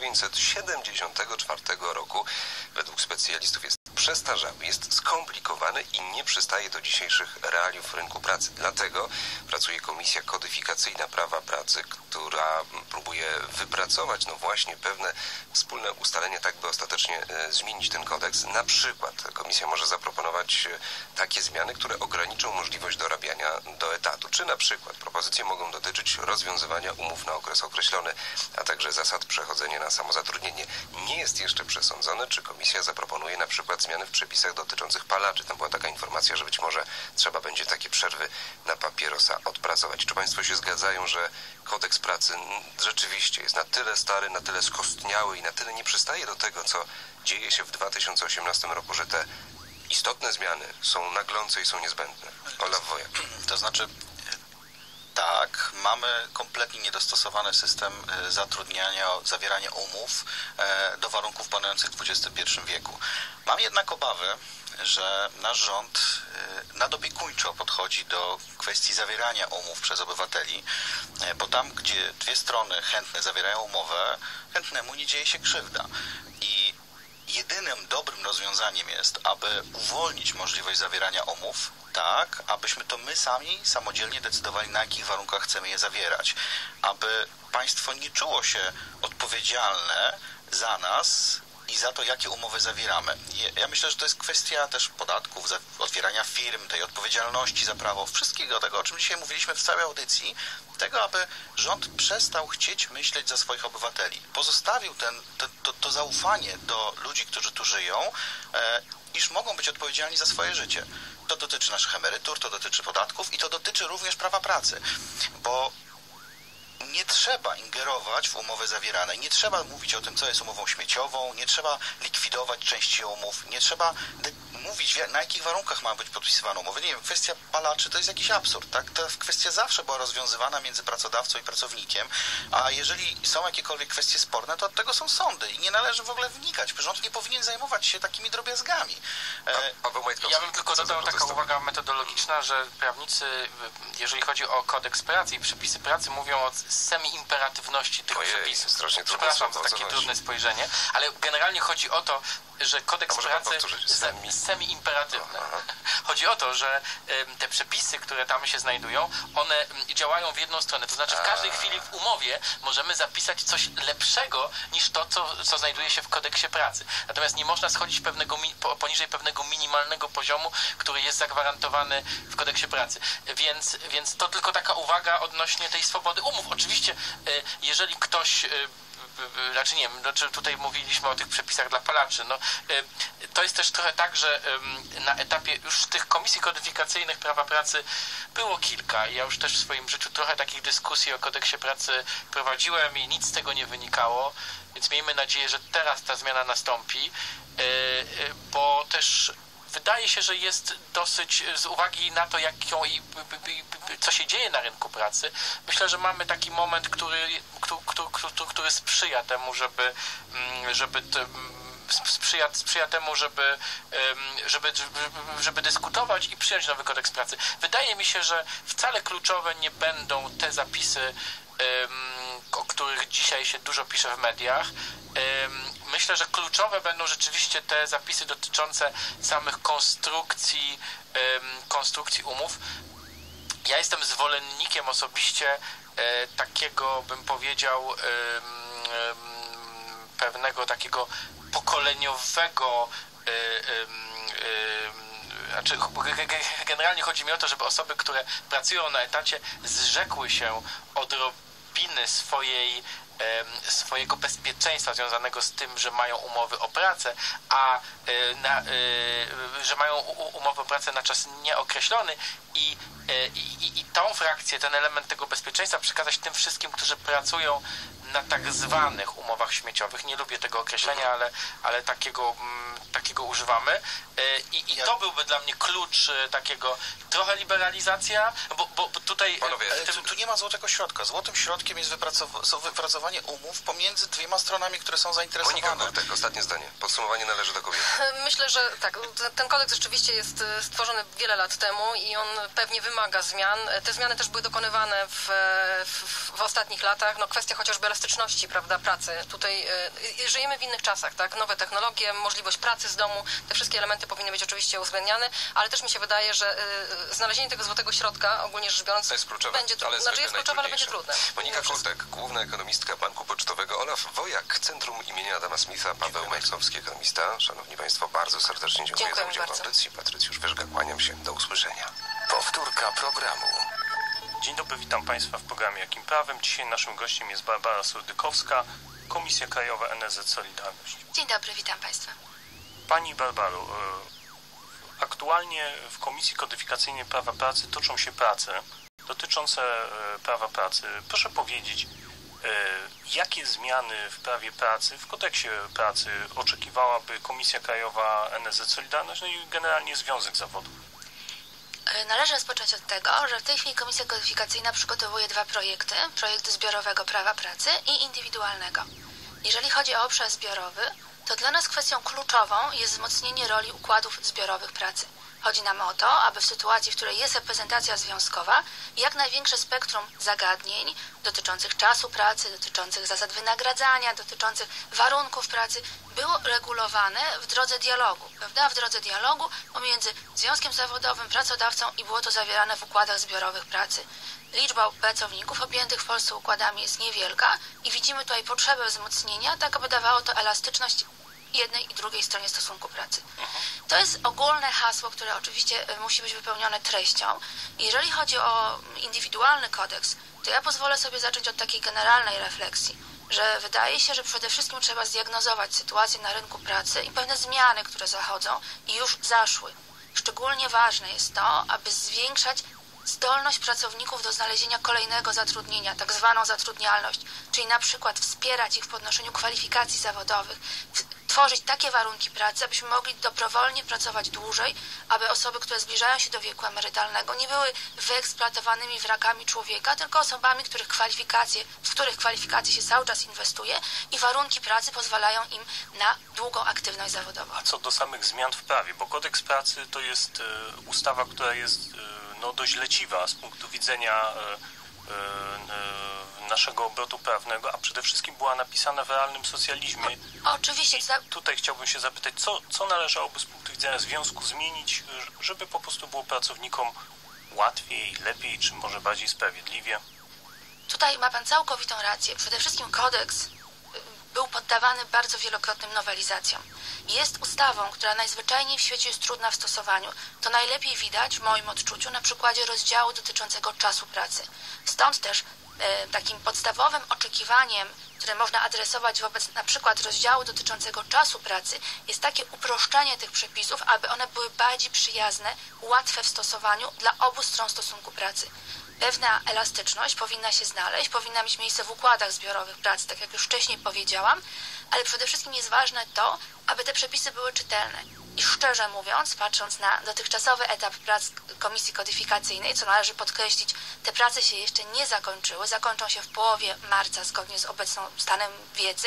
1974 roku, według specjalistów jest przestarzały, jest skomplikowany i nie przystaje do dzisiejszych realiów rynku pracy. Dlatego pracuje Komisja Kodyfikacyjna Prawa Pracy, która próbuje wypracować właśnie pewne wspólne ustalenia, tak by ostatecznie zmienić ten kodeks. Na przykład komisja może zaproponować takie zmiany, które ograniczą możliwość dorabiania do etatu. Czy na przykład propozycje mogą dotyczyć rozwiązywania umów na okres określony, a także zasad przechodzenia na samozatrudnienie. Nie jest jeszcze przesądzone, czy komisja zaproponuje na przykład zmiany w przepisach dotyczących palaczy. Tam była taka informacja, że być może trzeba będzie takie przerwy na papierosa odpracować. Czy Państwo się zgadzają, że kodeks pracy rzeczywiście jest na tyle stary, na tyle skostniały i na tyle nie przystaje do tego, co dzieje się w 2018 roku, że te istotne zmiany są naglące i są niezbędne? Olaf Wojak. To znaczy, tak, mamy kompletnie niedostosowany system zatrudniania, zawierania umów do warunków panujących w XXI wieku. Mam jednak obawy, że nasz rząd nadopiekuńczo podchodzi do kwestii zawierania umów przez obywateli, bo tam, gdzie dwie strony chętne zawierają umowę, chętnemu nie dzieje się krzywda. I jedynym dobrym rozwiązaniem jest, aby uwolnić możliwość zawierania umów, tak, abyśmy to my sami samodzielnie decydowali, na jakich warunkach chcemy je zawierać. Aby państwo nie czuło się odpowiedzialne za nas i za to, jakie umowy zawieramy. Ja myślę, że to jest kwestia też podatków, otwierania firm, tej odpowiedzialności za prawo, wszystkiego tego, o czym dzisiaj mówiliśmy w całej audycji, tego, aby rząd przestał chcieć myśleć za swoich obywateli. Pozostawił to zaufanie do ludzi, którzy tu żyją, iż mogą być odpowiedzialni za swoje życie. To dotyczy naszych emerytur, to dotyczy podatków i to dotyczy również prawa pracy, bo nie trzeba ingerować w umowy zawierane, nie trzeba mówić o tym, co jest umową śmieciową, nie trzeba likwidować części umów, nie trzeba mówić, na jakich warunkach ma być podpisywana umowa. Nie wiem, kwestia palaczy to jest jakiś absurd, tak? Ta kwestia zawsze była rozwiązywana między pracodawcą i pracownikiem, a jeżeli są jakiekolwiek kwestie sporne, to od tego są sądy i nie należy w ogóle wnikać. Rząd nie powinien zajmować się takimi drobiazgami. Ja bym tylko dodał taka uwaga metodologiczna, że prawnicy, jeżeli chodzi o kodeks pracy i przepisy pracy, mówią o semi-imperatywności tych przepisów. Przepraszam za takie trudne spojrzenie, ale generalnie chodzi o to, że kodeks pracy semi-imperatywny. Chodzi o to, że te przepisy, które tam się znajdują, one działają w jedną stronę. To znaczy w każdej chwili w umowie możemy zapisać coś lepszego niż to, co znajduje się w kodeksie pracy. Natomiast nie można schodzić poniżej pewnego minimalnego poziomu, który jest zagwarantowany w kodeksie pracy. Więc to tylko taka uwaga odnośnie tej swobody umów. Oczywiście, jeżeli ktoś tutaj mówiliśmy o tych przepisach dla palaczy. To jest też trochę tak, że na etapie już tych komisji kodyfikacyjnych prawa pracy było kilka. Ja już też w swoim życiu trochę takich dyskusji o kodeksie pracy prowadziłem i nic z tego nie wynikało, więc miejmy nadzieję, że teraz ta zmiana nastąpi, bo też wydaje się, że jest dosyć, z uwagi na to, co się dzieje na rynku pracy, myślę, że mamy taki moment, który sprzyja temu, sprzyja temu, żeby dyskutować i przyjąć nowy kodeks pracy. Wydaje mi się, że wcale kluczowe nie będą te zapisy, o których dzisiaj się dużo pisze w mediach. Myślę, że kluczowe będą rzeczywiście te zapisy dotyczące samych konstrukcji umów. Ja jestem zwolennikiem osobiście takiego, bym powiedział, pewnego takiego pokoleniowego, generalnie chodzi mi o to, żeby osoby, które pracują na etacie, zrzekły się odrobiny swojego bezpieczeństwa związanego z tym, że mają umowy o pracę, że mają umowy o pracę na czas nieokreślony i tą frakcję, ten element tego bezpieczeństwa przekazać tym wszystkim, którzy pracują na tak zwanych umowach śmieciowych. Nie lubię tego określenia, ale takiego używamy. I to byłby dla mnie klucz takiego trochę liberalizacja, bo tutaj... Panowie, Tu nie ma złotego środka. Złotym środkiem jest wypracowanie umów pomiędzy dwiema stronami, które są zainteresowane. Monika Gurtek, ostatnie zdanie. Podsumowanie należy do kobiety. Myślę, że tak, ten kodeks rzeczywiście jest stworzony wiele lat temu i on pewnie wymaga zmian. Te zmiany też były dokonywane w ostatnich latach. No, kwestia chociażby elastyczności, prawda, pracy. Tutaj żyjemy w innych czasach, tak? Nowe technologie, możliwość pracy z domu, te wszystkie elementy powinny być oczywiście uwzględniane, ale też mi się wydaje, że znalezienie tego złotego środka, ogólnie rzecz biorąc, To jest kluczowe, będzie ale znaczy jest kluczowe, ale będzie trudne. Monika Gurtek, główna ekonomistka Banku Pocztowego, Olaf Wojak, Centrum imienia Adama Smitha, Paweł Majcowski, ekonomista. Szanowni Państwo, bardzo serdecznie dziękuję za udział w audycji. Patrycjusz Wyżga, kłaniam się. Do usłyszenia. Powtórka programu. Dzień dobry, witam Państwa w programie Jakim Prawem. Dzisiaj naszym gościem jest Barbara Surdykowska, Komisja Krajowa NSZZ Solidarność. Dzień dobry, witam Państwa. Pani Barbaro, aktualnie w Komisji Kodyfikacyjnej Prawa Pracy toczą się prace dotyczące prawa pracy. Proszę powiedzieć, jakie zmiany w prawie pracy, w kodeksie pracy oczekiwałaby Komisja Krajowa NSZZ Solidarność, no i generalnie Związek Zawodów? Należy rozpocząć od tego, że w tej chwili Komisja Kodyfikacyjna przygotowuje dwa projekty. Projekt zbiorowego prawa pracy i indywidualnego. Jeżeli chodzi o obszar zbiorowy, to dla nas kwestią kluczową jest wzmocnienie roli układów zbiorowych pracy. Chodzi nam o to, aby w sytuacji, w której jest reprezentacja związkowa, jak największe spektrum zagadnień dotyczących czasu pracy, dotyczących zasad wynagradzania, dotyczących warunków pracy było regulowane w drodze dialogu, prawda? W drodze dialogu pomiędzy związkiem zawodowym, pracodawcą i było to zawierane w układach zbiorowych pracy. Liczba pracowników objętych w Polsce układami jest niewielka i widzimy tutaj potrzebę wzmocnienia, tak aby dawało to elastyczność jednej i drugiej stronie stosunku pracy. To jest ogólne hasło, które oczywiście musi być wypełnione treścią. Jeżeli chodzi o indywidualny kodeks, to ja pozwolę sobie zacząć od takiej generalnej refleksji, że wydaje się, że przede wszystkim trzeba zdiagnozować sytuację na rynku pracy i pewne zmiany, które zachodzą i już zaszły. Szczególnie ważne jest to, aby zwiększać zdolność pracowników do znalezienia kolejnego zatrudnienia, tak zwaną zatrudnialność, czyli na przykład wspierać ich w podnoszeniu kwalifikacji zawodowych, tworzyć takie warunki pracy, abyśmy mogli dobrowolnie pracować dłużej, aby osoby, które zbliżają się do wieku emerytalnego, nie były wyeksploatowanymi wrakami człowieka, tylko osobami, w których kwalifikacje się cały czas inwestuje i warunki pracy pozwalają im na długą aktywność zawodową. A co do samych zmian w prawie, bo kodeks pracy to jest ustawa, która jest dość leciwa z punktu widzenia naszego obrotu prawnego, a przede wszystkim była napisana w realnym socjalizmie. Oczywiście. I tutaj chciałbym się zapytać, co należałoby z punktu widzenia związku zmienić, żeby po prostu było pracownikom łatwiej, lepiej, czy może bardziej sprawiedliwie? Tutaj ma Pan całkowitą rację. Przede wszystkim kodeks był poddawany bardzo wielokrotnym nowelizacjom. Jest ustawą, która najzwyczajniej w świecie jest trudna w stosowaniu. To najlepiej widać w moim odczuciu na przykładzie rozdziału dotyczącego czasu pracy. Stąd też takim podstawowym oczekiwaniem, które można adresować wobec na przykład rozdziału dotyczącego czasu pracy, jest takie uproszczenie tych przepisów, aby one były bardziej przyjazne, łatwe w stosowaniu dla obu stron stosunku pracy. Pewna elastyczność powinna się znaleźć, powinna mieć miejsce w układach zbiorowych pracy, tak jak już wcześniej powiedziałam, ale przede wszystkim jest ważne to, aby te przepisy były czytelne. I szczerze mówiąc, patrząc na dotychczasowy etap prac Komisji Kodyfikacyjnej, co należy podkreślić, te prace się jeszcze nie zakończyły, zakończą się w połowie marca zgodnie z obecnym stanem wiedzy.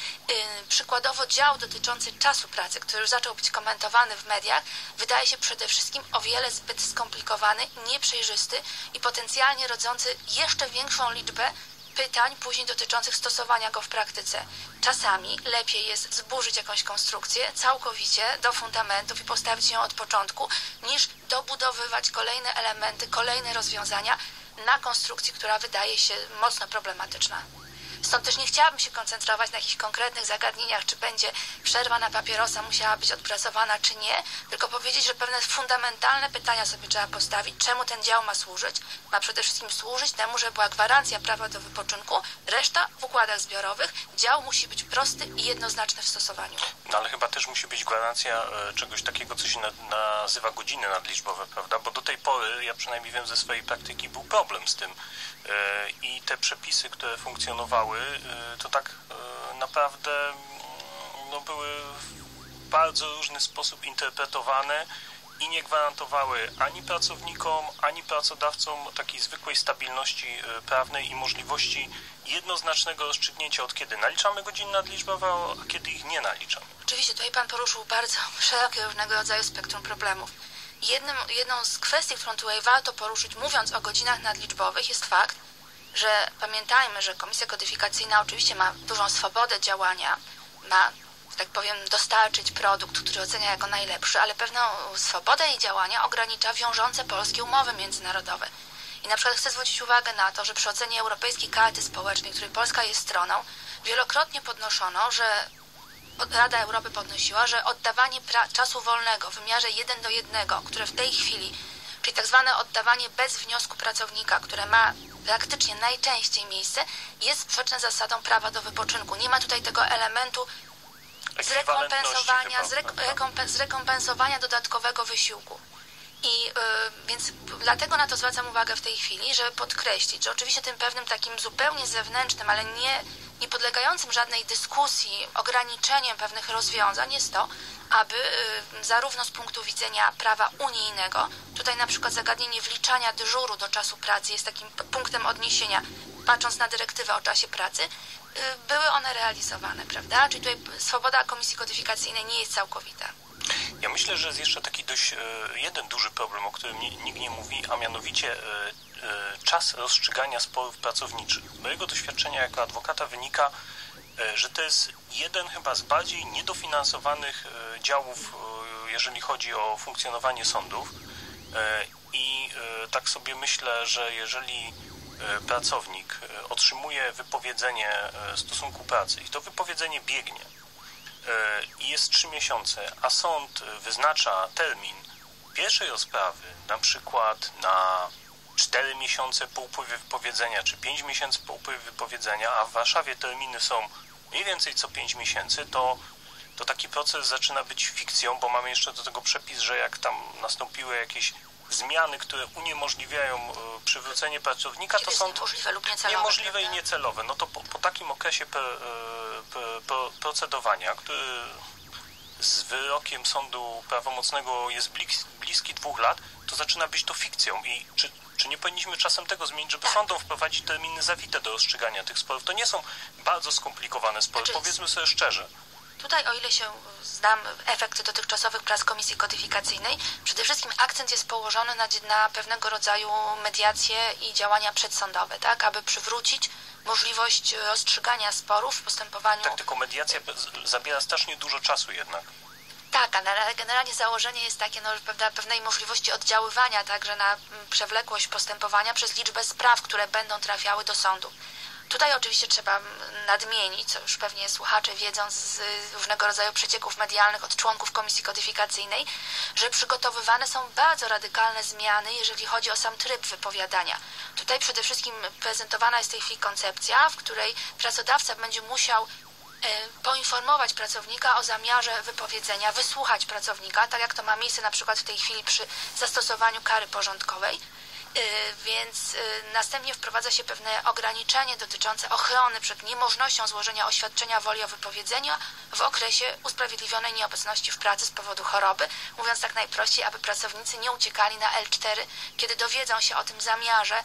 Przykładowo dział dotyczący czasu pracy, który już zaczął być komentowany w mediach, wydaje się przede wszystkim o wiele zbyt skomplikowany, nieprzejrzysty i potencjalnie rodzący jeszcze większą liczbę pytań później dotyczących stosowania go w praktyce. Czasami lepiej jest zburzyć jakąś konstrukcję całkowicie do fundamentów i postawić ją od początku, niż dobudowywać kolejne elementy, kolejne rozwiązania na konstrukcji, która wydaje się mocno problematyczna. Stąd też nie chciałabym się koncentrować na jakichś konkretnych zagadnieniach, czy będzie przerwa na papierosa musiała być odpracowana, czy nie, tylko powiedzieć, że pewne fundamentalne pytania sobie trzeba postawić, czemu ten dział ma służyć. Ma przede wszystkim służyć temu, żeby była gwarancja prawa do wypoczynku, reszta w układach zbiorowych. Dział musi być prosty i jednoznaczny w stosowaniu. No ale chyba też musi być gwarancja czegoś takiego, co się nazywa godziny nadliczbowe, prawda? Bo do tej pory, ja przynajmniej wiem ze swojej praktyki, był problem z tym. I te przepisy, które funkcjonowały zostały, to tak naprawdę były w bardzo różny sposób interpretowane i nie gwarantowały ani pracownikom, ani pracodawcom takiej zwykłej stabilności prawnej i możliwości jednoznacznego rozstrzygnięcia, od kiedy naliczamy godziny nadliczbowe, a kiedy ich nie naliczamy. Oczywiście tutaj Pan poruszył bardzo szerokie różnego rodzaju spektrum problemów. Jedną z kwestii, którą tutaj warto poruszyć, mówiąc o godzinach nadliczbowych, jest fakt, że pamiętajmy, że Komisja Kodyfikacyjna oczywiście ma dużą swobodę działania, ma, że tak powiem, dostarczyć produkt, który ocenia jako najlepszy, ale pewną swobodę jej działania ogranicza wiążące polskie umowy międzynarodowe. I na przykład chcę zwrócić uwagę na to, że przy ocenie Europejskiej Karty Społecznej, której Polska jest stroną, wielokrotnie podnoszono, że Rada Europy podnosiła, że oddawanie czasu wolnego w wymiarze 1:1, które w tej chwili, czyli tak zwane oddawanie bez wniosku pracownika, które ma praktycznie najczęściej miejsce, jest sprzeczne z zasadą prawa do wypoczynku. Nie ma tutaj tego elementu zrekompensowania dodatkowego wysiłku. I więc dlatego na to zwracam uwagę w tej chwili, żeby podkreślić, że oczywiście tym pewnym takim zupełnie zewnętrznym, ale nie podlegającym żadnej dyskusji ograniczeniem pewnych rozwiązań jest to, aby zarówno z punktu widzenia prawa unijnego, tutaj na przykład zagadnienie wliczania dyżuru do czasu pracy jest takim punktem odniesienia, patrząc na dyrektywę o czasie pracy, były one realizowane, prawda? Czyli tutaj swoboda Komisji Kodyfikacyjnej nie jest całkowita. Ja myślę, że jest jeszcze taki dość jeden duży problem, o którym nikt nie mówi, a mianowicie czas rozstrzygania sporów pracowniczych. Z mojego doświadczenia jako adwokata wynika, że to jest jeden chyba z bardziej niedofinansowanych działów, jeżeli chodzi o funkcjonowanie sądów. I tak sobie myślę, że jeżeli pracownik otrzymuje wypowiedzenie stosunku pracy i to wypowiedzenie biegnie i jest 3 miesiące, a sąd wyznacza termin pierwszej rozprawy, na przykład na 4 miesiące po upływie wypowiedzenia, czy 5 miesięcy po upływie wypowiedzenia, a w Warszawie terminy są mniej więcej co 5 miesięcy, to taki proces zaczyna być fikcją, bo mamy jeszcze do tego przepis, że jak tam nastąpiły jakieś zmiany, które uniemożliwiają przywrócenie pracownika, to sąd niemożliwe i niecelowe. No to po takim okresie procedowania, który z wyrokiem sądu prawomocnego jest bliski 2 lat, to zaczyna być to fikcją. I czy nie powinniśmy czasem tego zmienić, żeby sądom wprowadzić terminy zawite do rozstrzygania tych sporów? To nie są bardzo skomplikowane spory, powiedzmy sobie szczerze. Tutaj, o ile się znam efekty dotychczasowych prac Komisji Kodyfikacyjnej, przede wszystkim akcent jest położony na pewnego rodzaju mediacje i działania przedsądowe, tak, aby przywrócić możliwość rozstrzygania sporów w postępowaniu. Tak, tylko mediacja zabiera strasznie dużo czasu jednak. Tak, ale generalnie założenie jest takie, pewnej możliwości oddziaływania także na przewlekłość postępowania przez liczbę spraw, które będą trafiały do sądu. Tutaj oczywiście trzeba nadmienić, co już pewnie słuchacze wiedzą z różnego rodzaju przecieków medialnych od członków Komisji Kodyfikacyjnej, że przygotowywane są bardzo radykalne zmiany, jeżeli chodzi o sam tryb wypowiadania. Tutaj przede wszystkim prezentowana jest w tej chwili koncepcja, w której pracodawca będzie musiał poinformować pracownika o zamiarze wypowiedzenia, wysłuchać pracownika, tak jak to ma miejsce na przykład w tej chwili przy zastosowaniu kary porządkowej. Więc następnie wprowadza się pewne ograniczenie dotyczące ochrony przed niemożnością złożenia oświadczenia woli o wypowiedzeniu w okresie usprawiedliwionej nieobecności w pracy z powodu choroby. Mówiąc tak najprościej, aby pracownicy nie uciekali na L4, kiedy dowiedzą się o tym zamiarze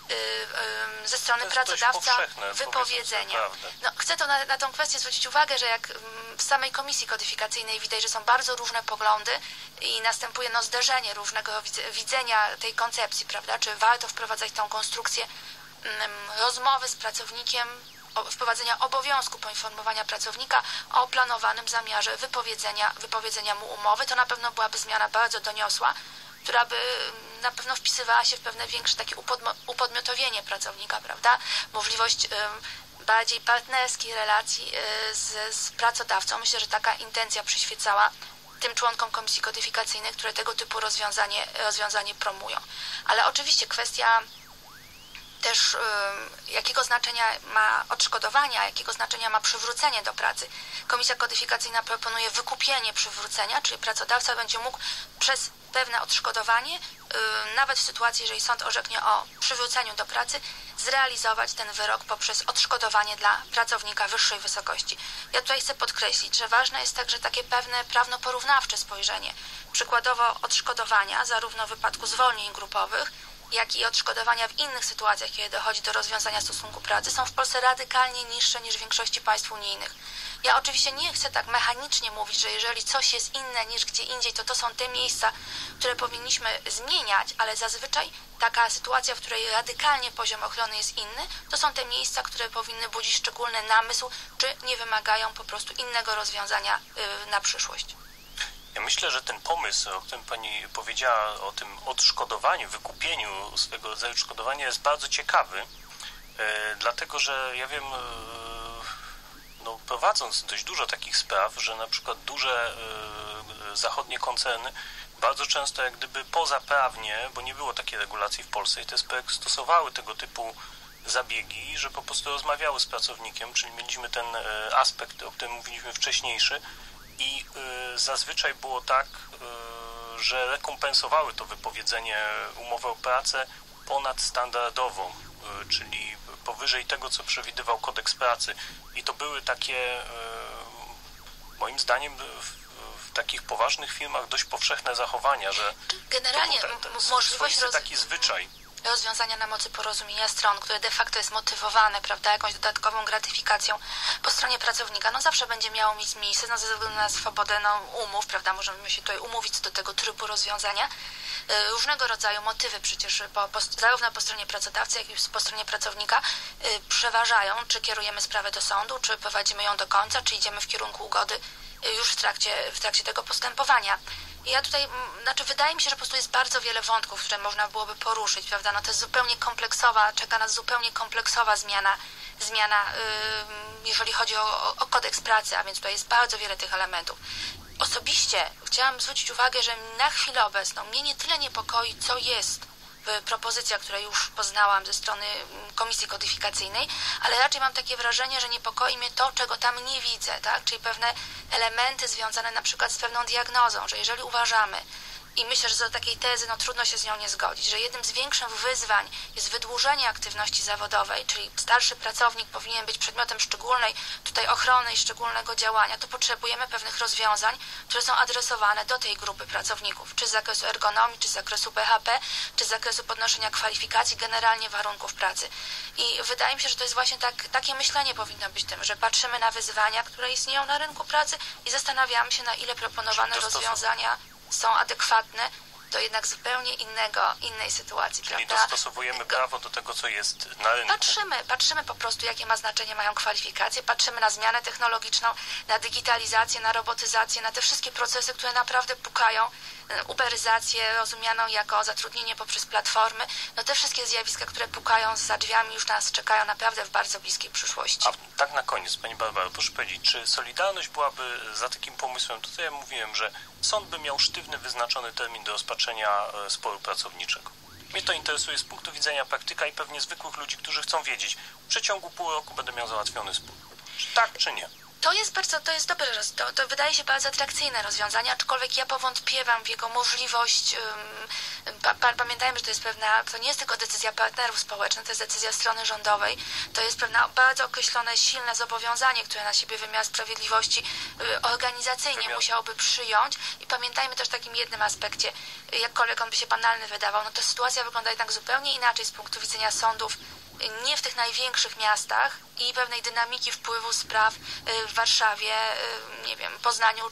ze strony pracodawca wypowiedzenia. No, chcę to na tą kwestię zwrócić uwagę, że jak w samej Komisji Kodyfikacyjnej widać, że są bardzo różne poglądy i następuje zderzenie różnego widzenia tej koncepcji, prawda? Czy warto wprowadzać tą konstrukcję rozmowy z pracownikiem, wprowadzenia obowiązku poinformowania pracownika o planowanym zamiarze wypowiedzenia mu umowy. To na pewno byłaby zmiana bardzo doniosła, która by na pewno wpisywała się w pewne większe takie upodmiotowienie pracownika, prawda? Możliwość bardziej partnerskiej relacji z pracodawcą. Myślę, że taka intencja przyświecała tym członkom Komisji Kodyfikacyjnej, które tego typu rozwiązanie promują. Ale oczywiście kwestia też jakiego znaczenia ma odszkodowanie, a jakiego znaczenia ma przywrócenie do pracy. Komisja Kodyfikacyjna proponuje wykupienie przywrócenia, czyli pracodawca będzie mógł przez pewne odszkodowanie, nawet w sytuacji, jeżeli sąd orzeknie o przywróceniu do pracy, zrealizować ten wyrok poprzez odszkodowanie dla pracownika wyższej wysokości. Ja tutaj chcę podkreślić, że ważne jest także takie pewne prawno-porównawcze spojrzenie. Przykładowo odszkodowania zarówno w wypadku zwolnień grupowych, jak i odszkodowania w innych sytuacjach, kiedy dochodzi do rozwiązania stosunku pracy, są w Polsce radykalnie niższe niż w większości państw unijnych. Ja oczywiście nie chcę tak mechanicznie mówić, że jeżeli coś jest inne niż gdzie indziej, to są te miejsca, które powinniśmy zmieniać, ale zazwyczaj taka sytuacja, w której radykalnie poziom ochrony jest inny, to są te miejsca, które powinny budzić szczególny namysł, czy nie wymagają po prostu innego rozwiązania na przyszłość. Ja myślę, że ten pomysł, o którym Pani powiedziała, o tym odszkodowaniu, wykupieniu swego rodzaju odszkodowania jest bardzo ciekawy, dlatego że ja wiem, prowadząc dość dużo takich spraw, że na przykład duże zachodnie koncerny bardzo często jak gdyby pozaprawnie, bo nie było takiej regulacji w Polsce i te SPEK stosowały tego typu zabiegi, że po prostu rozmawiały z pracownikiem, czyli mieliśmy ten aspekt, o którym mówiliśmy wcześniejszy, i zazwyczaj było tak, że rekompensowały to wypowiedzenie umowy o pracę ponadstandardową, czyli powyżej tego, co przewidywał kodeks pracy. I to były takie, moim zdaniem, w takich poważnych firmach dość powszechne zachowania, że generalnie możliwość taki zwyczaj rozwiązania na mocy porozumienia stron, które de facto jest motywowane, prawda, jakąś dodatkową gratyfikacją po stronie pracownika, no zawsze będzie miało mieć miejsce, no ze względu na swobodę umów, prawda, możemy się tutaj umówić co do tego trybu rozwiązania. Różnego rodzaju motywy przecież zarówno po stronie pracodawcy, jak i po stronie pracownika przeważają, czy kierujemy sprawę do sądu, czy prowadzimy ją do końca, czy idziemy w kierunku ugody już w trakcie tego postępowania. I ja tutaj, wydaje mi się, że po prostu jest bardzo wiele wątków, które można byłoby poruszyć, prawda, no to jest zupełnie kompleksowa, czeka nas zupełnie kompleksowa zmiana, jeżeli chodzi o kodeks pracy, a więc tutaj jest bardzo wiele tych elementów. Osobiście chciałam zwrócić uwagę, że na chwilę obecną mnie nie tyle niepokoi, co jest w propozycjach, które już poznałam ze strony Komisji Kodyfikacyjnej, ale raczej mam takie wrażenie, że niepokoi mnie to, czego tam nie widzę, tak? Czyli pewne elementy związane na przykład z pewną diagnozą, że jeżeli uważamy, i myślę, że do takiej tezy trudno się z nią nie zgodzić, że jednym z większych wyzwań jest wydłużenie aktywności zawodowej, czyli starszy pracownik powinien być przedmiotem szczególnej tutaj ochrony i szczególnego działania, to potrzebujemy pewnych rozwiązań, które są adresowane do tej grupy pracowników, czy z zakresu ergonomii, czy z zakresu BHP, czy z zakresu podnoszenia kwalifikacji, generalnie warunków pracy. I wydaje mi się, że to jest właśnie takie myślenie powinno być tym, że patrzymy na wyzwania, które istnieją na rynku pracy i zastanawiamy się, na ile proponowane rozwiązania są adekwatne do jednak zupełnie innej sytuacji. Czyli prawda? dostosowujemy prawo do tego, co jest na rynku. Patrzymy po prostu, jakie ma znaczenie mają kwalifikacje, patrzymy na zmianę technologiczną, na digitalizację, na robotyzację, na te wszystkie procesy, które naprawdę pukają, uberyzację rozumianą jako zatrudnienie poprzez platformy, no te wszystkie zjawiska, które pukają za drzwiami, już nas czekają naprawdę w bardzo bliskiej przyszłości. A tak na koniec, Pani Barbaro, proszę powiedzieć, czy Solidarność byłaby za takim pomysłem? Tutaj ja mówiłem, że sąd by miał sztywny, wyznaczony termin do rozpatrzenia sporu pracowniczego. Mnie to interesuje z punktu widzenia praktyka i pewnie zwykłych ludzi, którzy chcą wiedzieć, w przeciągu pół roku będę miał załatwiony spór. Tak czy nie? To jest dobre, to wydaje się bardzo atrakcyjne rozwiązanie, aczkolwiek ja powątpiewam w jego możliwość. Pamiętajmy, że to nie jest tylko decyzja partnerów społecznych, to jest decyzja strony rządowej, to jest pewne bardzo określone, silne zobowiązanie, które na siebie wymiar sprawiedliwości organizacyjnie musiałby przyjąć. I pamiętajmy też w takim jednym aspekcie, jakkolwiek on by się banalny wydawał, no to sytuacja wygląda jednak zupełnie inaczej z punktu widzenia sądów, nie w tych największych miastach i pewnej dynamiki wpływu spraw w Warszawie, nie wiem, Poznaniu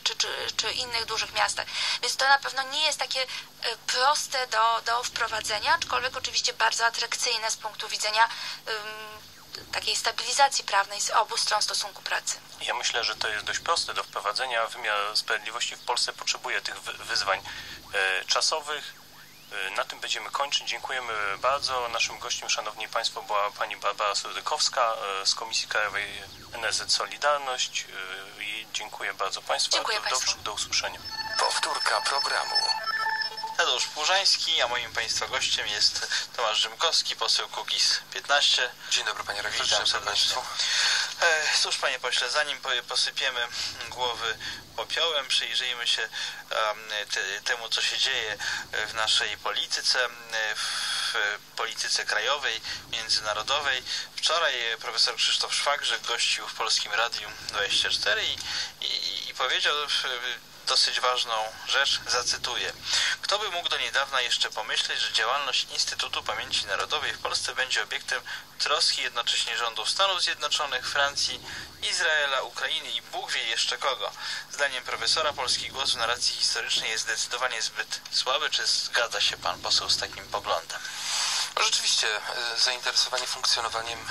czy innych dużych miastach. Więc to na pewno nie jest takie proste do wprowadzenia, aczkolwiek oczywiście bardzo atrakcyjne z punktu widzenia takiej stabilizacji prawnej z obu stron stosunku pracy. Ja myślę, że to jest dość proste do wprowadzenia. Wymiar sprawiedliwości w Polsce potrzebuje tych wyzwań czasowych. Na tym będziemy kończyć. Dziękujemy bardzo. Naszym gościem, szanowni państwo, była pani Barbara Surdykowska z Komisji Krajowej NSZZ Solidarność. I dziękuję bardzo państwu. Dziękuję państwu. Do usłyszenia. Powtórka programu. Tadeusz Płużański, a moim państwa gościem jest Tomasz Rzymkowski, poseł Kukiz 15. Dzień dobry, panie rektorze. Witam serdecznie. Cóż, panie pośle, zanim posypiemy głowy popiołem, przyjrzyjmy się temu, co się dzieje w naszej polityce. w polityce krajowej, międzynarodowej. Wczoraj profesor Krzysztof Szwagrzyk gościł w Polskim Radiu 24 i powiedział dosyć ważną rzecz, zacytuję. Kto by mógł do niedawna jeszcze pomyśleć, że działalność Instytutu Pamięci Narodowej w Polsce będzie obiektem troski jednocześnie rządów Stanów Zjednoczonych, Francji, Izraela, Ukrainy i Bóg wie jeszcze kogo. Zdaniem profesora polski głos w narracji historycznej jest zdecydowanie zbyt słaby. Czy zgadza się pan poseł z takim poglądem? Rzeczywiście zainteresowanie funkcjonowaniem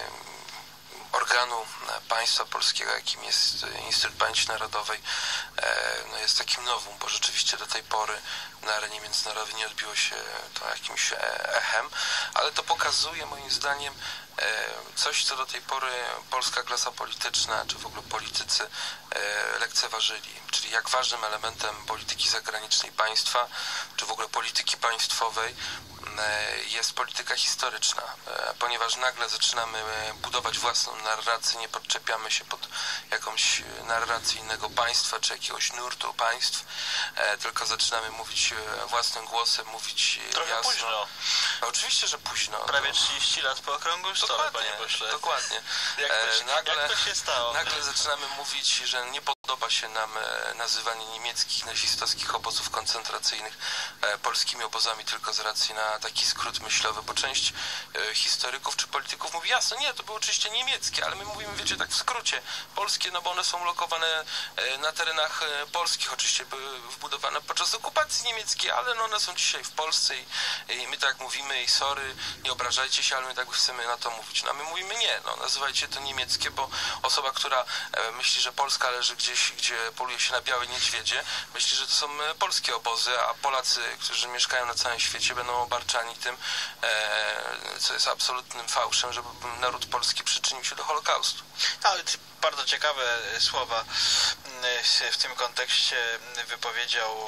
organu państwa polskiego, jakim jest Instytut Pamięci Narodowej, no jest takim nowum, bo rzeczywiście do tej pory na arenie międzynarodowej nie odbiło się to jakimś echem, ale to pokazuje moim zdaniem coś, co do tej pory polska klasa polityczna, czy w ogóle politycy lekceważyli, czyli jak ważnym elementem polityki zagranicznej państwa, czy w ogóle polityki państwowej jest polityka historyczna, ponieważ nagle zaczynamy budować własną narrację, nie podczepiamy się pod jakąś narrację innego państwa, czy jakiegoś nurtu państw, tylko zaczynamy mówić własnym głosem, mówić trochę jasno. Późno. No, oczywiście, że późno. Prawie 30 lat po okrągłym stole, panie pośle. Dokładnie. Jak to się stało? Nagle zaczynamy mówić, że nie podoba się nam nazywanie niemieckich nazistowskich obozów koncentracyjnych polskimi obozami tylko z racji na taki skrót myślowy, bo część historyków czy polityków mówi jasno, nie, to były oczywiście niemieckie, ale my mówimy, wiecie, tak w skrócie, polskie, no bo one są lokowane na terenach polskich, oczywiście były wbudowane podczas okupacji niemieckiej, ale no one są dzisiaj w Polsce i my tak mówimy i sorry, nie obrażajcie się, ale my tak chcemy na to mówić. No a my mówimy nie, no nazywajcie to niemieckie, bo osoba, która myśli, że Polska leży gdzieś, gdzie poluje się na białe niedźwiedzie, myśli, że to są polskie obozy, a Polacy, którzy mieszkają na całym świecie, będą obarczani tym, co jest absolutnym fałszem, żeby naród polski przyczynił się do Holokaustu. Ale bardzo ciekawe słowa w tym kontekście wypowiedział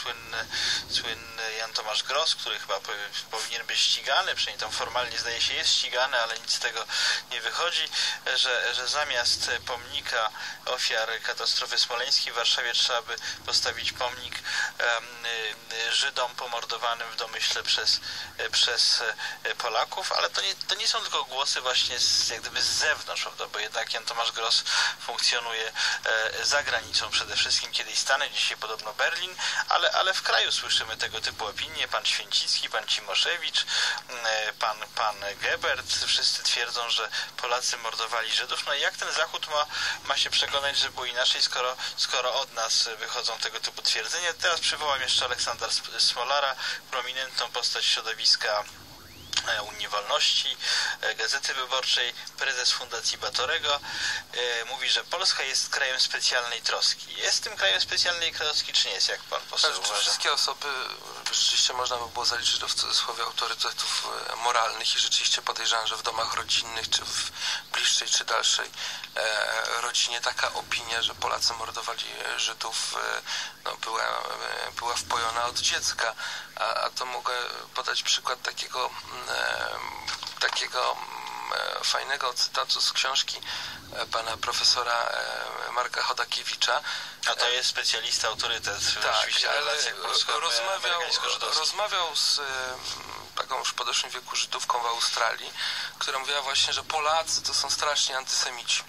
słynny Jan Tomasz Gross, który chyba powinien być ścigany, przynajmniej tam formalnie zdaje się jest ścigany, ale nic z tego nie wychodzi, że zamiast pomnika ofiar katastrofy smoleńskiej w Warszawie trzeba by postawić pomnik Żydom pomordowanym w domyśle przez Polaków, ale to nie są tylko głosy właśnie jak gdyby z zewnątrz, prawda? Bo jednak Jan Tomasz Gross funkcjonuje za granicą przede wszystkim, kiedyś Stany, dzisiaj podobno Berlin, ale w kraju słyszymy tego typu opinie. Pan Święcicki, pan Cimoszewicz, pan Gebert, wszyscy twierdzą, że Polacy mordowali Żydów. No i jak ten Zachód ma się przekonać, że było inaczej, skoro od nas wychodzą tego typu twierdzenia? Teraz przywołam jeszcze Aleksandra Smolara, prominentną postać środowiska Unii Wolności, Gazety Wyborczej, prezes Fundacji Batorego, mówi, że Polska jest krajem specjalnej troski. Jest tym krajem specjalnej troski, czy nie jest, jak pan poseł uważa? Wszystkie osoby, rzeczywiście można by było zaliczyć do w cudzysłowie autorytetów moralnych i rzeczywiście podejrzewam, że w domach rodzinnych, czy w bliższej, czy dalszej rodzinie taka opinia, że Polacy mordowali Żydów, no, była wpojona od dziecka. A to mogę podać przykład takiego fajnego cytatu z książki pana profesora Marka Chodakiewicza. A to jest specjalista, autorytet w relacjach rozmawiał z taką już w podeszłym wieku Żydówką w Australii, która mówiła właśnie, że Polacy to są strasznie antysemici.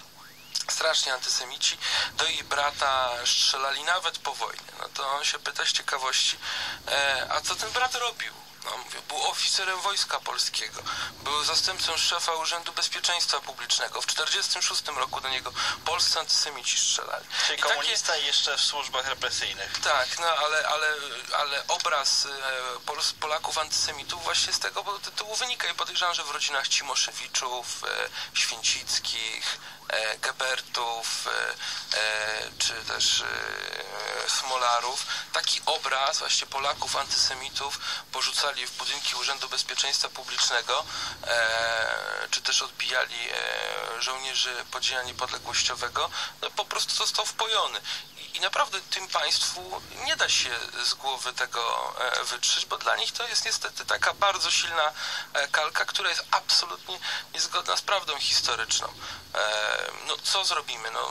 Do jej brata strzelali nawet po wojnie. No to on się pyta z ciekawości, a co ten brat robił? No, mówię, był oficerem Wojska Polskiego, był zastępcą szefa Urzędu Bezpieczeństwa Publicznego. W 1946 roku do niego polscy antysemici strzelali. Czyli komunista i jeszcze w służbach represyjnych. Tak, no ale obraz Polaków antysemitów właśnie z tego tytułu wynika i podejrzewam, że w rodzinach Cimoszewiczów, Święcickich, Gebertów, czy też Smolarów, taki obraz właśnie Polaków antysemitów porzucali w budynki Urzędu Bezpieczeństwa Publicznego, czy też odbijali żołnierzy podziemia niepodległościowego, no po prostu został wpojony. I naprawdę tym państwu nie da się z głowy tego wytrzeć, bo dla nich to jest niestety taka bardzo silna kalka, która jest absolutnie niezgodna z prawdą historyczną. No co zrobimy? No,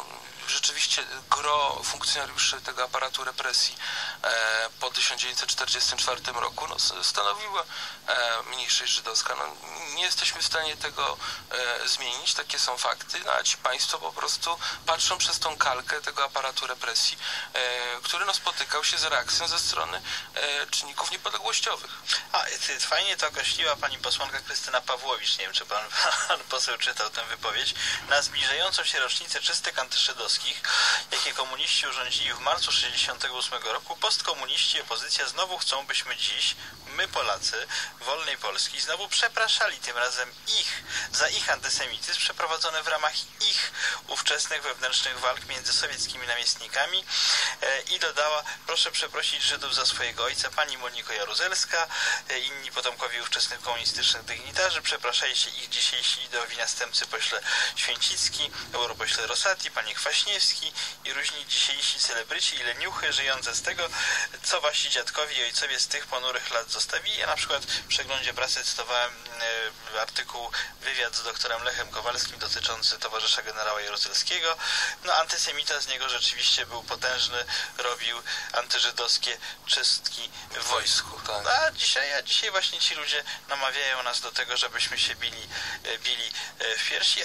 rzeczywiście gro funkcjonariuszy tego aparatu represji po 1944 roku stanowiła mniejszość żydowska. Nie jesteśmy w stanie tego zmienić, takie są fakty, a ci państwo po prostu patrzą przez tą kalkę tego aparatu represji, który spotykał się z reakcją ze strony czynników niepodległościowych. Fajnie to określiła pani posłanka Krystyna Pawłowicz, nie wiem, czy pan poseł czytał tę wypowiedź, na zbliżającą się rocznicę czystek antyżydowskich, jakie komuniści urządzili w marcu 1968 roku, postkomuniści i opozycja znowu chcą, byśmy dziś, my Polacy, wolnej Polski, znowu przepraszali tym razem ich za ich antysemityzm przeprowadzony w ramach ich ówczesnych wewnętrznych walk między sowieckimi namiestnikami i dodała, proszę przeprosić Żydów za swojego ojca, pani Moniko Jaruzelska, inni potomkowie ówczesnych komunistycznych dygnitarzy, przepraszajcie ich dzisiejsi ideowi następcy pośle Święcicki, europośle Rosati, panie Kwaśniewski i różni dzisiejsi celebryci i leniuchy żyjące z tego, co wasi dziadkowie i ojcowie z tych ponurych lat zostawili. Ja na przykład w przeglądzie prasy cytowałem artykuł, wywiad z doktorem Lechem Kowalskim dotyczący towarzysza generała Jaruzelskiego. Antysemita z niego rzeczywiście był potężny, robił antyżydowskie czystki w wojsku. Tak. A dzisiaj właśnie ci ludzie namawiają nas do tego, żebyśmy się bili w piersi,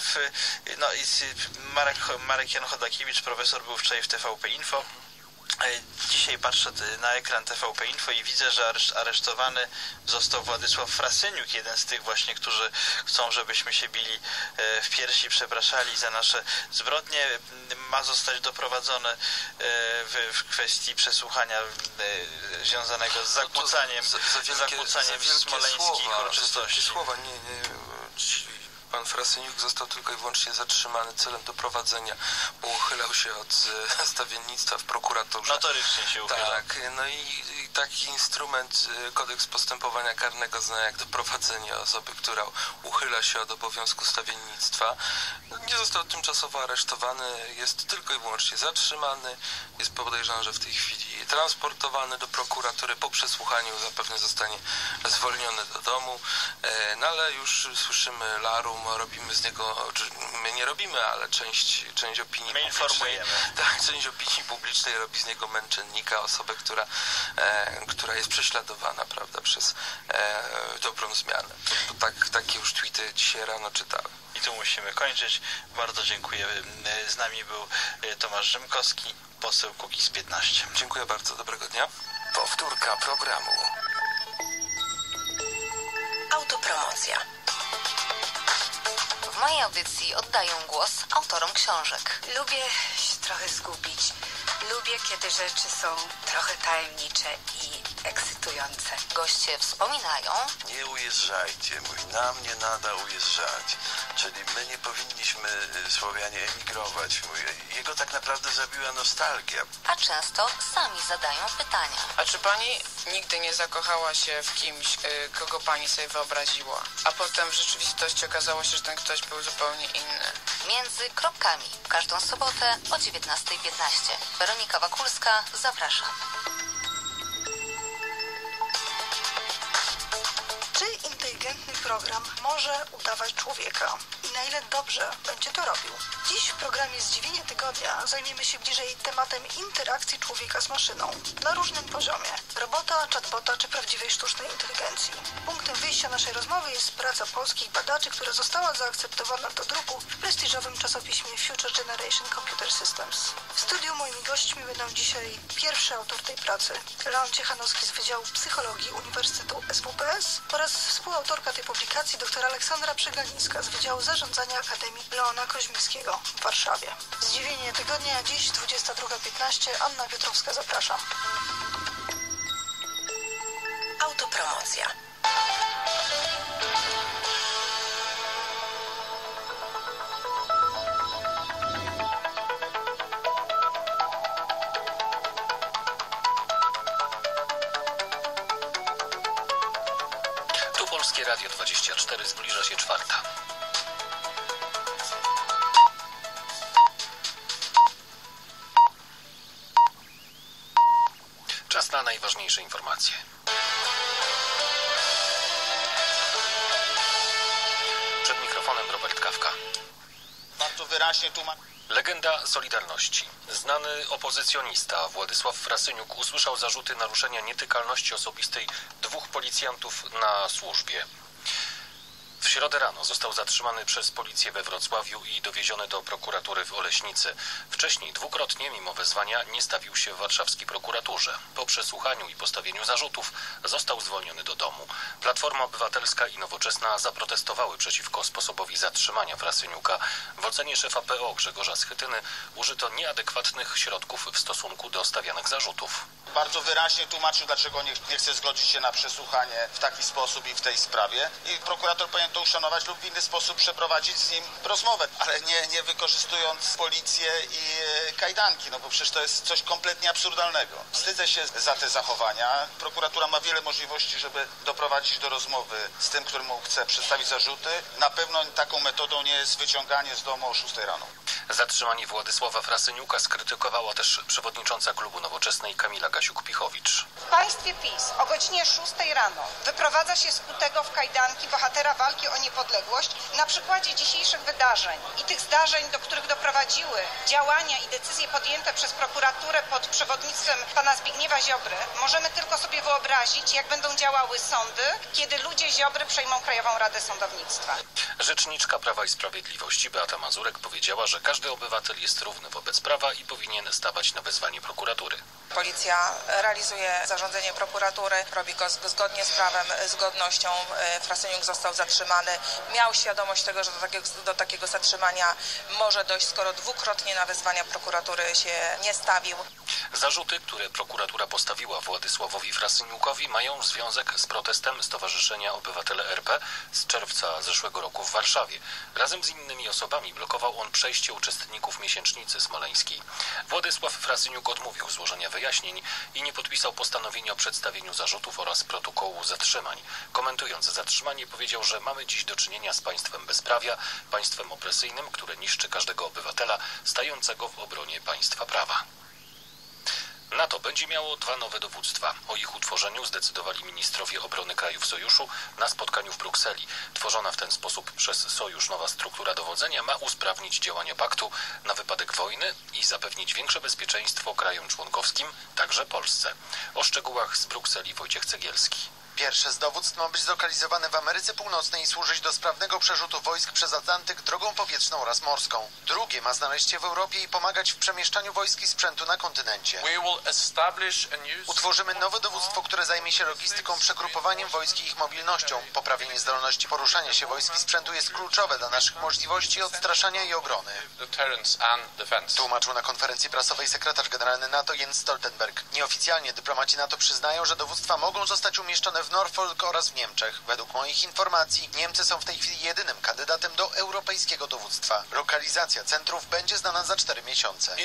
Marek Jan Chodakiewicz, profesor, był wczoraj w TVP Info. Dzisiaj patrzę na ekran TVP Info i widzę, że aresztowany został Władysław Frasyniuk, jeden z tych właśnie, którzy chcą, żebyśmy się bili w piersi, przepraszali za nasze zbrodnie. Ma zostać doprowadzony w kwestii przesłuchania związanego z zakłócaniem smoleńskich uroczystości. Pan Frasyniuk został tylko i wyłącznie zatrzymany celem doprowadzenia, bo uchylał się od stawiennictwa w prokuraturze. Notorycznie się uchylał. Tak, i taki instrument, kodeks postępowania karnego zna jak doprowadzenie osoby, która uchyla się od obowiązku stawiennictwa. Nie został tymczasowo aresztowany, jest tylko i wyłącznie zatrzymany, jest podejrzany, że w tej chwili transportowany do prokuratury, po przesłuchaniu zapewne zostanie zwolniony do domu, ale już słyszymy larum, robimy z niego, my nie robimy, ale część opinii my publicznej, tak, część opinii publicznej robi z niego męczennika, osobę, która jest prześladowana, prawda, przez dobrą zmianę. Takie już tweety dzisiaj rano czytałem. I tu musimy kończyć. Bardzo dziękuję. Z nami był Tomasz Rzymkowski, poseł Kukiz 15. Dziękuję bardzo, dobrego dnia. Powtórka programu. Autopromocja. W mojej audycji oddaję głos autorom książek. Lubię się trochę zgubić. Lubię, kiedy rzeczy są trochę tajemnicze i ekscytujące. Goście wspominają. Nie ujeżdżajcie, nam nie nada ujeżdżać. Czyli my nie powinniśmy, Słowianie, emigrować. Jego tak naprawdę zabiła nostalgia. A często sami zadają pytania. A czy pani nigdy nie zakochała się w kimś, kogo pani sobie wyobraziła? A potem w rzeczywistości okazało się, że ten ktoś był zupełnie inny. Między kropkami. Każdą sobotę o 19:15. Weronika Wakulska, zapraszam. Czy inteligentny program może udawać człowieka? I na ile dobrze będzie to robił? Dziś w programie Zdziwienie Tygodnia zajmiemy się bliżej tematem interakcji człowieka z maszyną na różnym poziomie. Robota, chatbota czy prawdziwej sztucznej inteligencji. Punktem wyjścia naszej rozmowy jest praca polskich badaczy, która została zaakceptowana do druku w prestiżowym czasopiśmie Future Generation Computer Systems. W studiu moimi gośćmi będą dzisiaj pierwszy autor tej pracy, Leon Ciechanowski z Wydziału Psychologii Uniwersytetu SWPS oraz współautorka tej publikacji, dr Aleksandra Przeganińska z Wydziału Zarządzania Akademii Leona Koźmińskiego w Warszawie. Zdziwienie Tygodnia, dziś 22:15. Anna Piotrowska, zapraszam. Autopromocja. Tu Polskie Radio 24, zbliża się 4. Czas na najważniejsze informacje. Przed mikrofonem Robert Kawka. Bardzo wyraźnie tłumaczy. Legenda Solidarności. Znany opozycjonista Władysław Frasyniuk usłyszał zarzuty naruszenia nietykalności osobistej 2 policjantów na służbie. W środę rano został zatrzymany przez policję we Wrocławiu i dowieziony do prokuratury w Oleśnicy. Wcześniej dwukrotnie, mimo wezwania, nie stawił się w warszawskiej prokuraturze. Po przesłuchaniu i postawieniu zarzutów został zwolniony do domu. Platforma Obywatelska i Nowoczesna zaprotestowały przeciwko sposobowi zatrzymania Frasyniuka. W ocenie szefa PO Grzegorza Schetyny użyto nieadekwatnych środków w stosunku do stawianych zarzutów. Bardzo wyraźnie tłumaczył, dlaczego nie chce zgodzić się na przesłuchanie w taki sposób i w tej sprawie. I prokurator powinien to uszanować lub w inny sposób przeprowadzić z nim rozmowę, ale nie wykorzystując policję i kajdanki, no bo przecież to jest coś kompletnie absurdalnego. Wstydzę się za te zachowania. Prokuratura ma wiele możliwości, żeby doprowadzić do rozmowy z tym, któremu chce przedstawić zarzuty. Na pewno taką metodą nie jest wyciąganie z domu o 6 rano. Zatrzymanie Władysława Frasyniuka skrytykowała też przewodnicząca klubu Nowoczesnej Kamila Gasiuk-Pichowicz. W państwie PiS o godzinie 6 rano wyprowadza się skutego w kajdanki bohatera walki o niepodległość. Na przykładzie dzisiejszych wydarzeń i tych zdarzeń, do których doprowadziły działania i decyzje podjęte przez prokuraturę pod przewodnictwem pana Zbigniewa Ziobry, możemy tylko sobie wyobrazić, jak będą działały sądy, kiedy ludzie Ziobry przejmą Krajową Radę Sądownictwa. Rzeczniczka Prawa i Sprawiedliwości Beata Mazurek powiedziała, że każdy obywatel jest równy wobec prawa i powinien stawać na wezwanie prokuratury. Policja realizuje zarządzenie prokuratury, robi go zgodnie z prawem, z godnością. Frasyniuk został zatrzymany. Miał świadomość tego, że do takiego zatrzymania może dojść, skoro dwukrotnie na wezwania prokuratury się nie stawił. Zarzuty, które prokuratura postawiła Władysławowi Frasyniukowi, mają związek z protestem Stowarzyszenia Obywatele RP z czerwca zeszłego roku w Warszawie. Razem z innymi osobami blokował on przejście uczestników miesięcznicy smoleńskiej. Władysław Frasyniuk odmówił złożenia wyjaśnień i nie podpisał postanowienia o przedstawieniu zarzutów oraz protokołu zatrzymań. Komentując zatrzymanie, powiedział, że mamy dziś do czynienia z państwem bezprawia, państwem opresyjnym, które niszczy każdego obywatela stającego w obronie państwa prawa. NATO będzie miało 2 nowe dowództwa. O ich utworzeniu zdecydowali ministrowie obrony krajów sojuszu na spotkaniu w Brukseli. Tworzona w ten sposób przez sojusz nowa struktura dowodzenia ma usprawnić działania paktu na wypadek wojny i zapewnić większe bezpieczeństwo krajom członkowskim, także Polsce. O szczegółach z Brukseli Wojciech Cegielski. Pierwsze z dowództw ma być zlokalizowane w Ameryce Północnej i służyć do sprawnego przerzutu wojsk przez Atlantyk drogą powietrzną oraz morską. Drugie ma znaleźć się w Europie i pomagać w przemieszczaniu wojsk i sprzętu na kontynencie. Utworzymy nowe dowództwo, które zajmie się logistyką, przegrupowaniem wojsk i ich mobilnością. Poprawienie zdolności poruszania się wojsk i sprzętu jest kluczowe dla naszych możliwości odstraszania i obrony. Tłumaczył na konferencji prasowej sekretarz generalny NATO Jens Stoltenberg. Nieoficjalnie dyplomaci NATO przyznają, że dowództwa mogą zostać umieszczone w Norfolk oraz w Niemczech. Według moich informacji Niemcy są w tej chwili jedynym kandydatem do europejskiego dowództwa. Lokalizacja centrów będzie znana za 4 miesiące.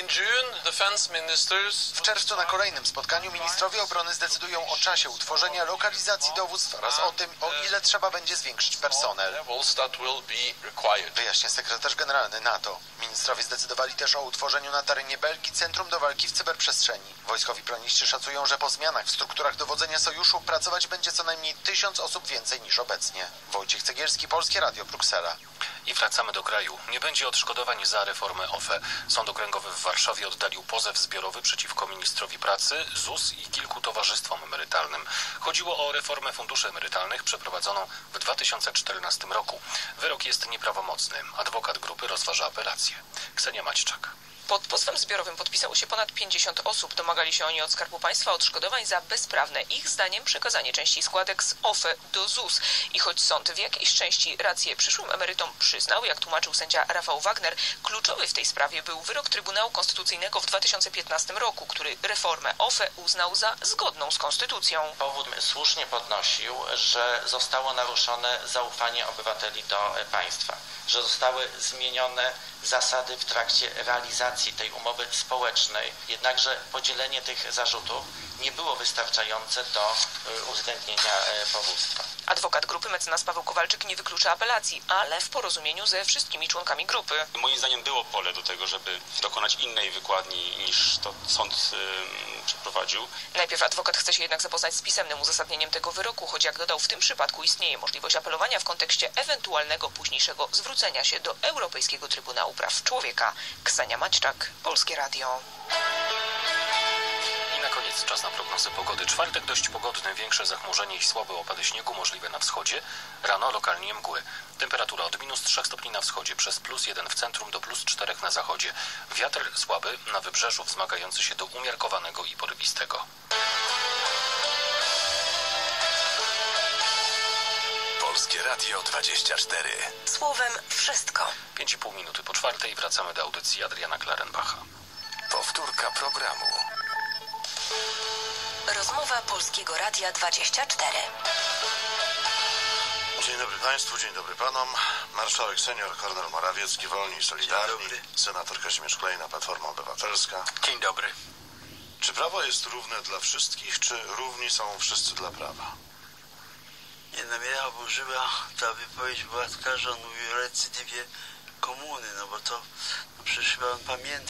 W czerwcu na kolejnym spotkaniu ministrowie obrony zdecydują o czasie utworzenia lokalizacji dowództw oraz o tym, o ile trzeba będzie zwiększyć personel. Wyjaśnia sekretarz generalny NATO. Ministrowie zdecydowali też o utworzeniu na terenie Belgii Centrum do Walki w Cyberprzestrzeni. Wojskowi planiści szacują, że po zmianach w strukturach dowodzenia sojuszu pracować będzie co najmniej 1000 osób więcej niż obecnie. Wojciech Cegielski, Polskie Radio, Bruksela. I wracamy do kraju. Nie będzie odszkodowań za reformę OFE. Sąd Okręgowy w Warszawie oddalił pozew zbiorowy przeciwko ministrowi pracy, ZUS i kilku towarzystwom emerytalnym. Chodziło o reformę funduszy emerytalnych przeprowadzoną w 2014 roku. Wyrok jest nieprawomocny. Adwokat grupy rozważa apelację. Ksenia Maćczak. Pod pozwem zbiorowym podpisało się ponad 50 osób. Domagali się oni od Skarbu Państwa odszkodowań za bezprawne, ich zdaniem, przekazanie części składek z OFE do ZUS. I choć sąd w jakiejś części rację przyszłym emerytom przyznał, jak tłumaczył sędzia Rafał Wagner, kluczowy w tej sprawie był wyrok Trybunału Konstytucyjnego w 2015 roku, który reformę OFE uznał za zgodną z konstytucją. Powód słusznie podnosił, że zostało naruszone zaufanie obywateli do państwa, że zostały zmienione zasady w trakcie realizacji tej umowy społecznej, jednakże podzielenie tych zarzutów nie było wystarczające do uwzględnienia powództwa. Adwokat grupy mecenas Paweł Kowalczyk nie wyklucza apelacji, ale w porozumieniu ze wszystkimi członkami grupy. Moim zdaniem było pole do tego, żeby dokonać innej wykładni niż to sąd przeprowadził. Najpierw adwokat chce się jednak zapoznać z pisemnym uzasadnieniem tego wyroku, choć jak dodał, w tym przypadku istnieje możliwość apelowania w kontekście ewentualnego późniejszego zwrócenia się do Europejskiego Trybunału Praw Człowieka. Ksenia Maćczak, Polskie Radio. Na koniec czas na prognozę pogody. Czwartek dość pogodny, większe zachmurzenie i słabe opady śniegu możliwe na wschodzie. Rano lokalnie mgły. Temperatura od -3 stopni na wschodzie przez +1 w centrum do +4 na zachodzie. Wiatr słaby, na wybrzeżu wzmagający się do umiarkowanego i porywistego. Polskie Radio 24. Słowem wszystko. 5,5 minuty po 4 wracamy do audycji Adriana Klarenbacha. Powtórka programu. Rozmowa Polskiego Radia 24. Dzień dobry Państwu, dzień dobry Panom. Marszałek senior Kornel Morawiecki, Wolni i Solidarni. Senator Kazimierz Klejna, Platforma Obywatelska. Dzień dobry. Czy prawo jest równe dla wszystkich, czy równi są wszyscy dla prawa? Nie, no mnie oburzyła ta wypowiedź Władka, że on mówił o recydywie komuny, no bo to przecież chyba on pamięta,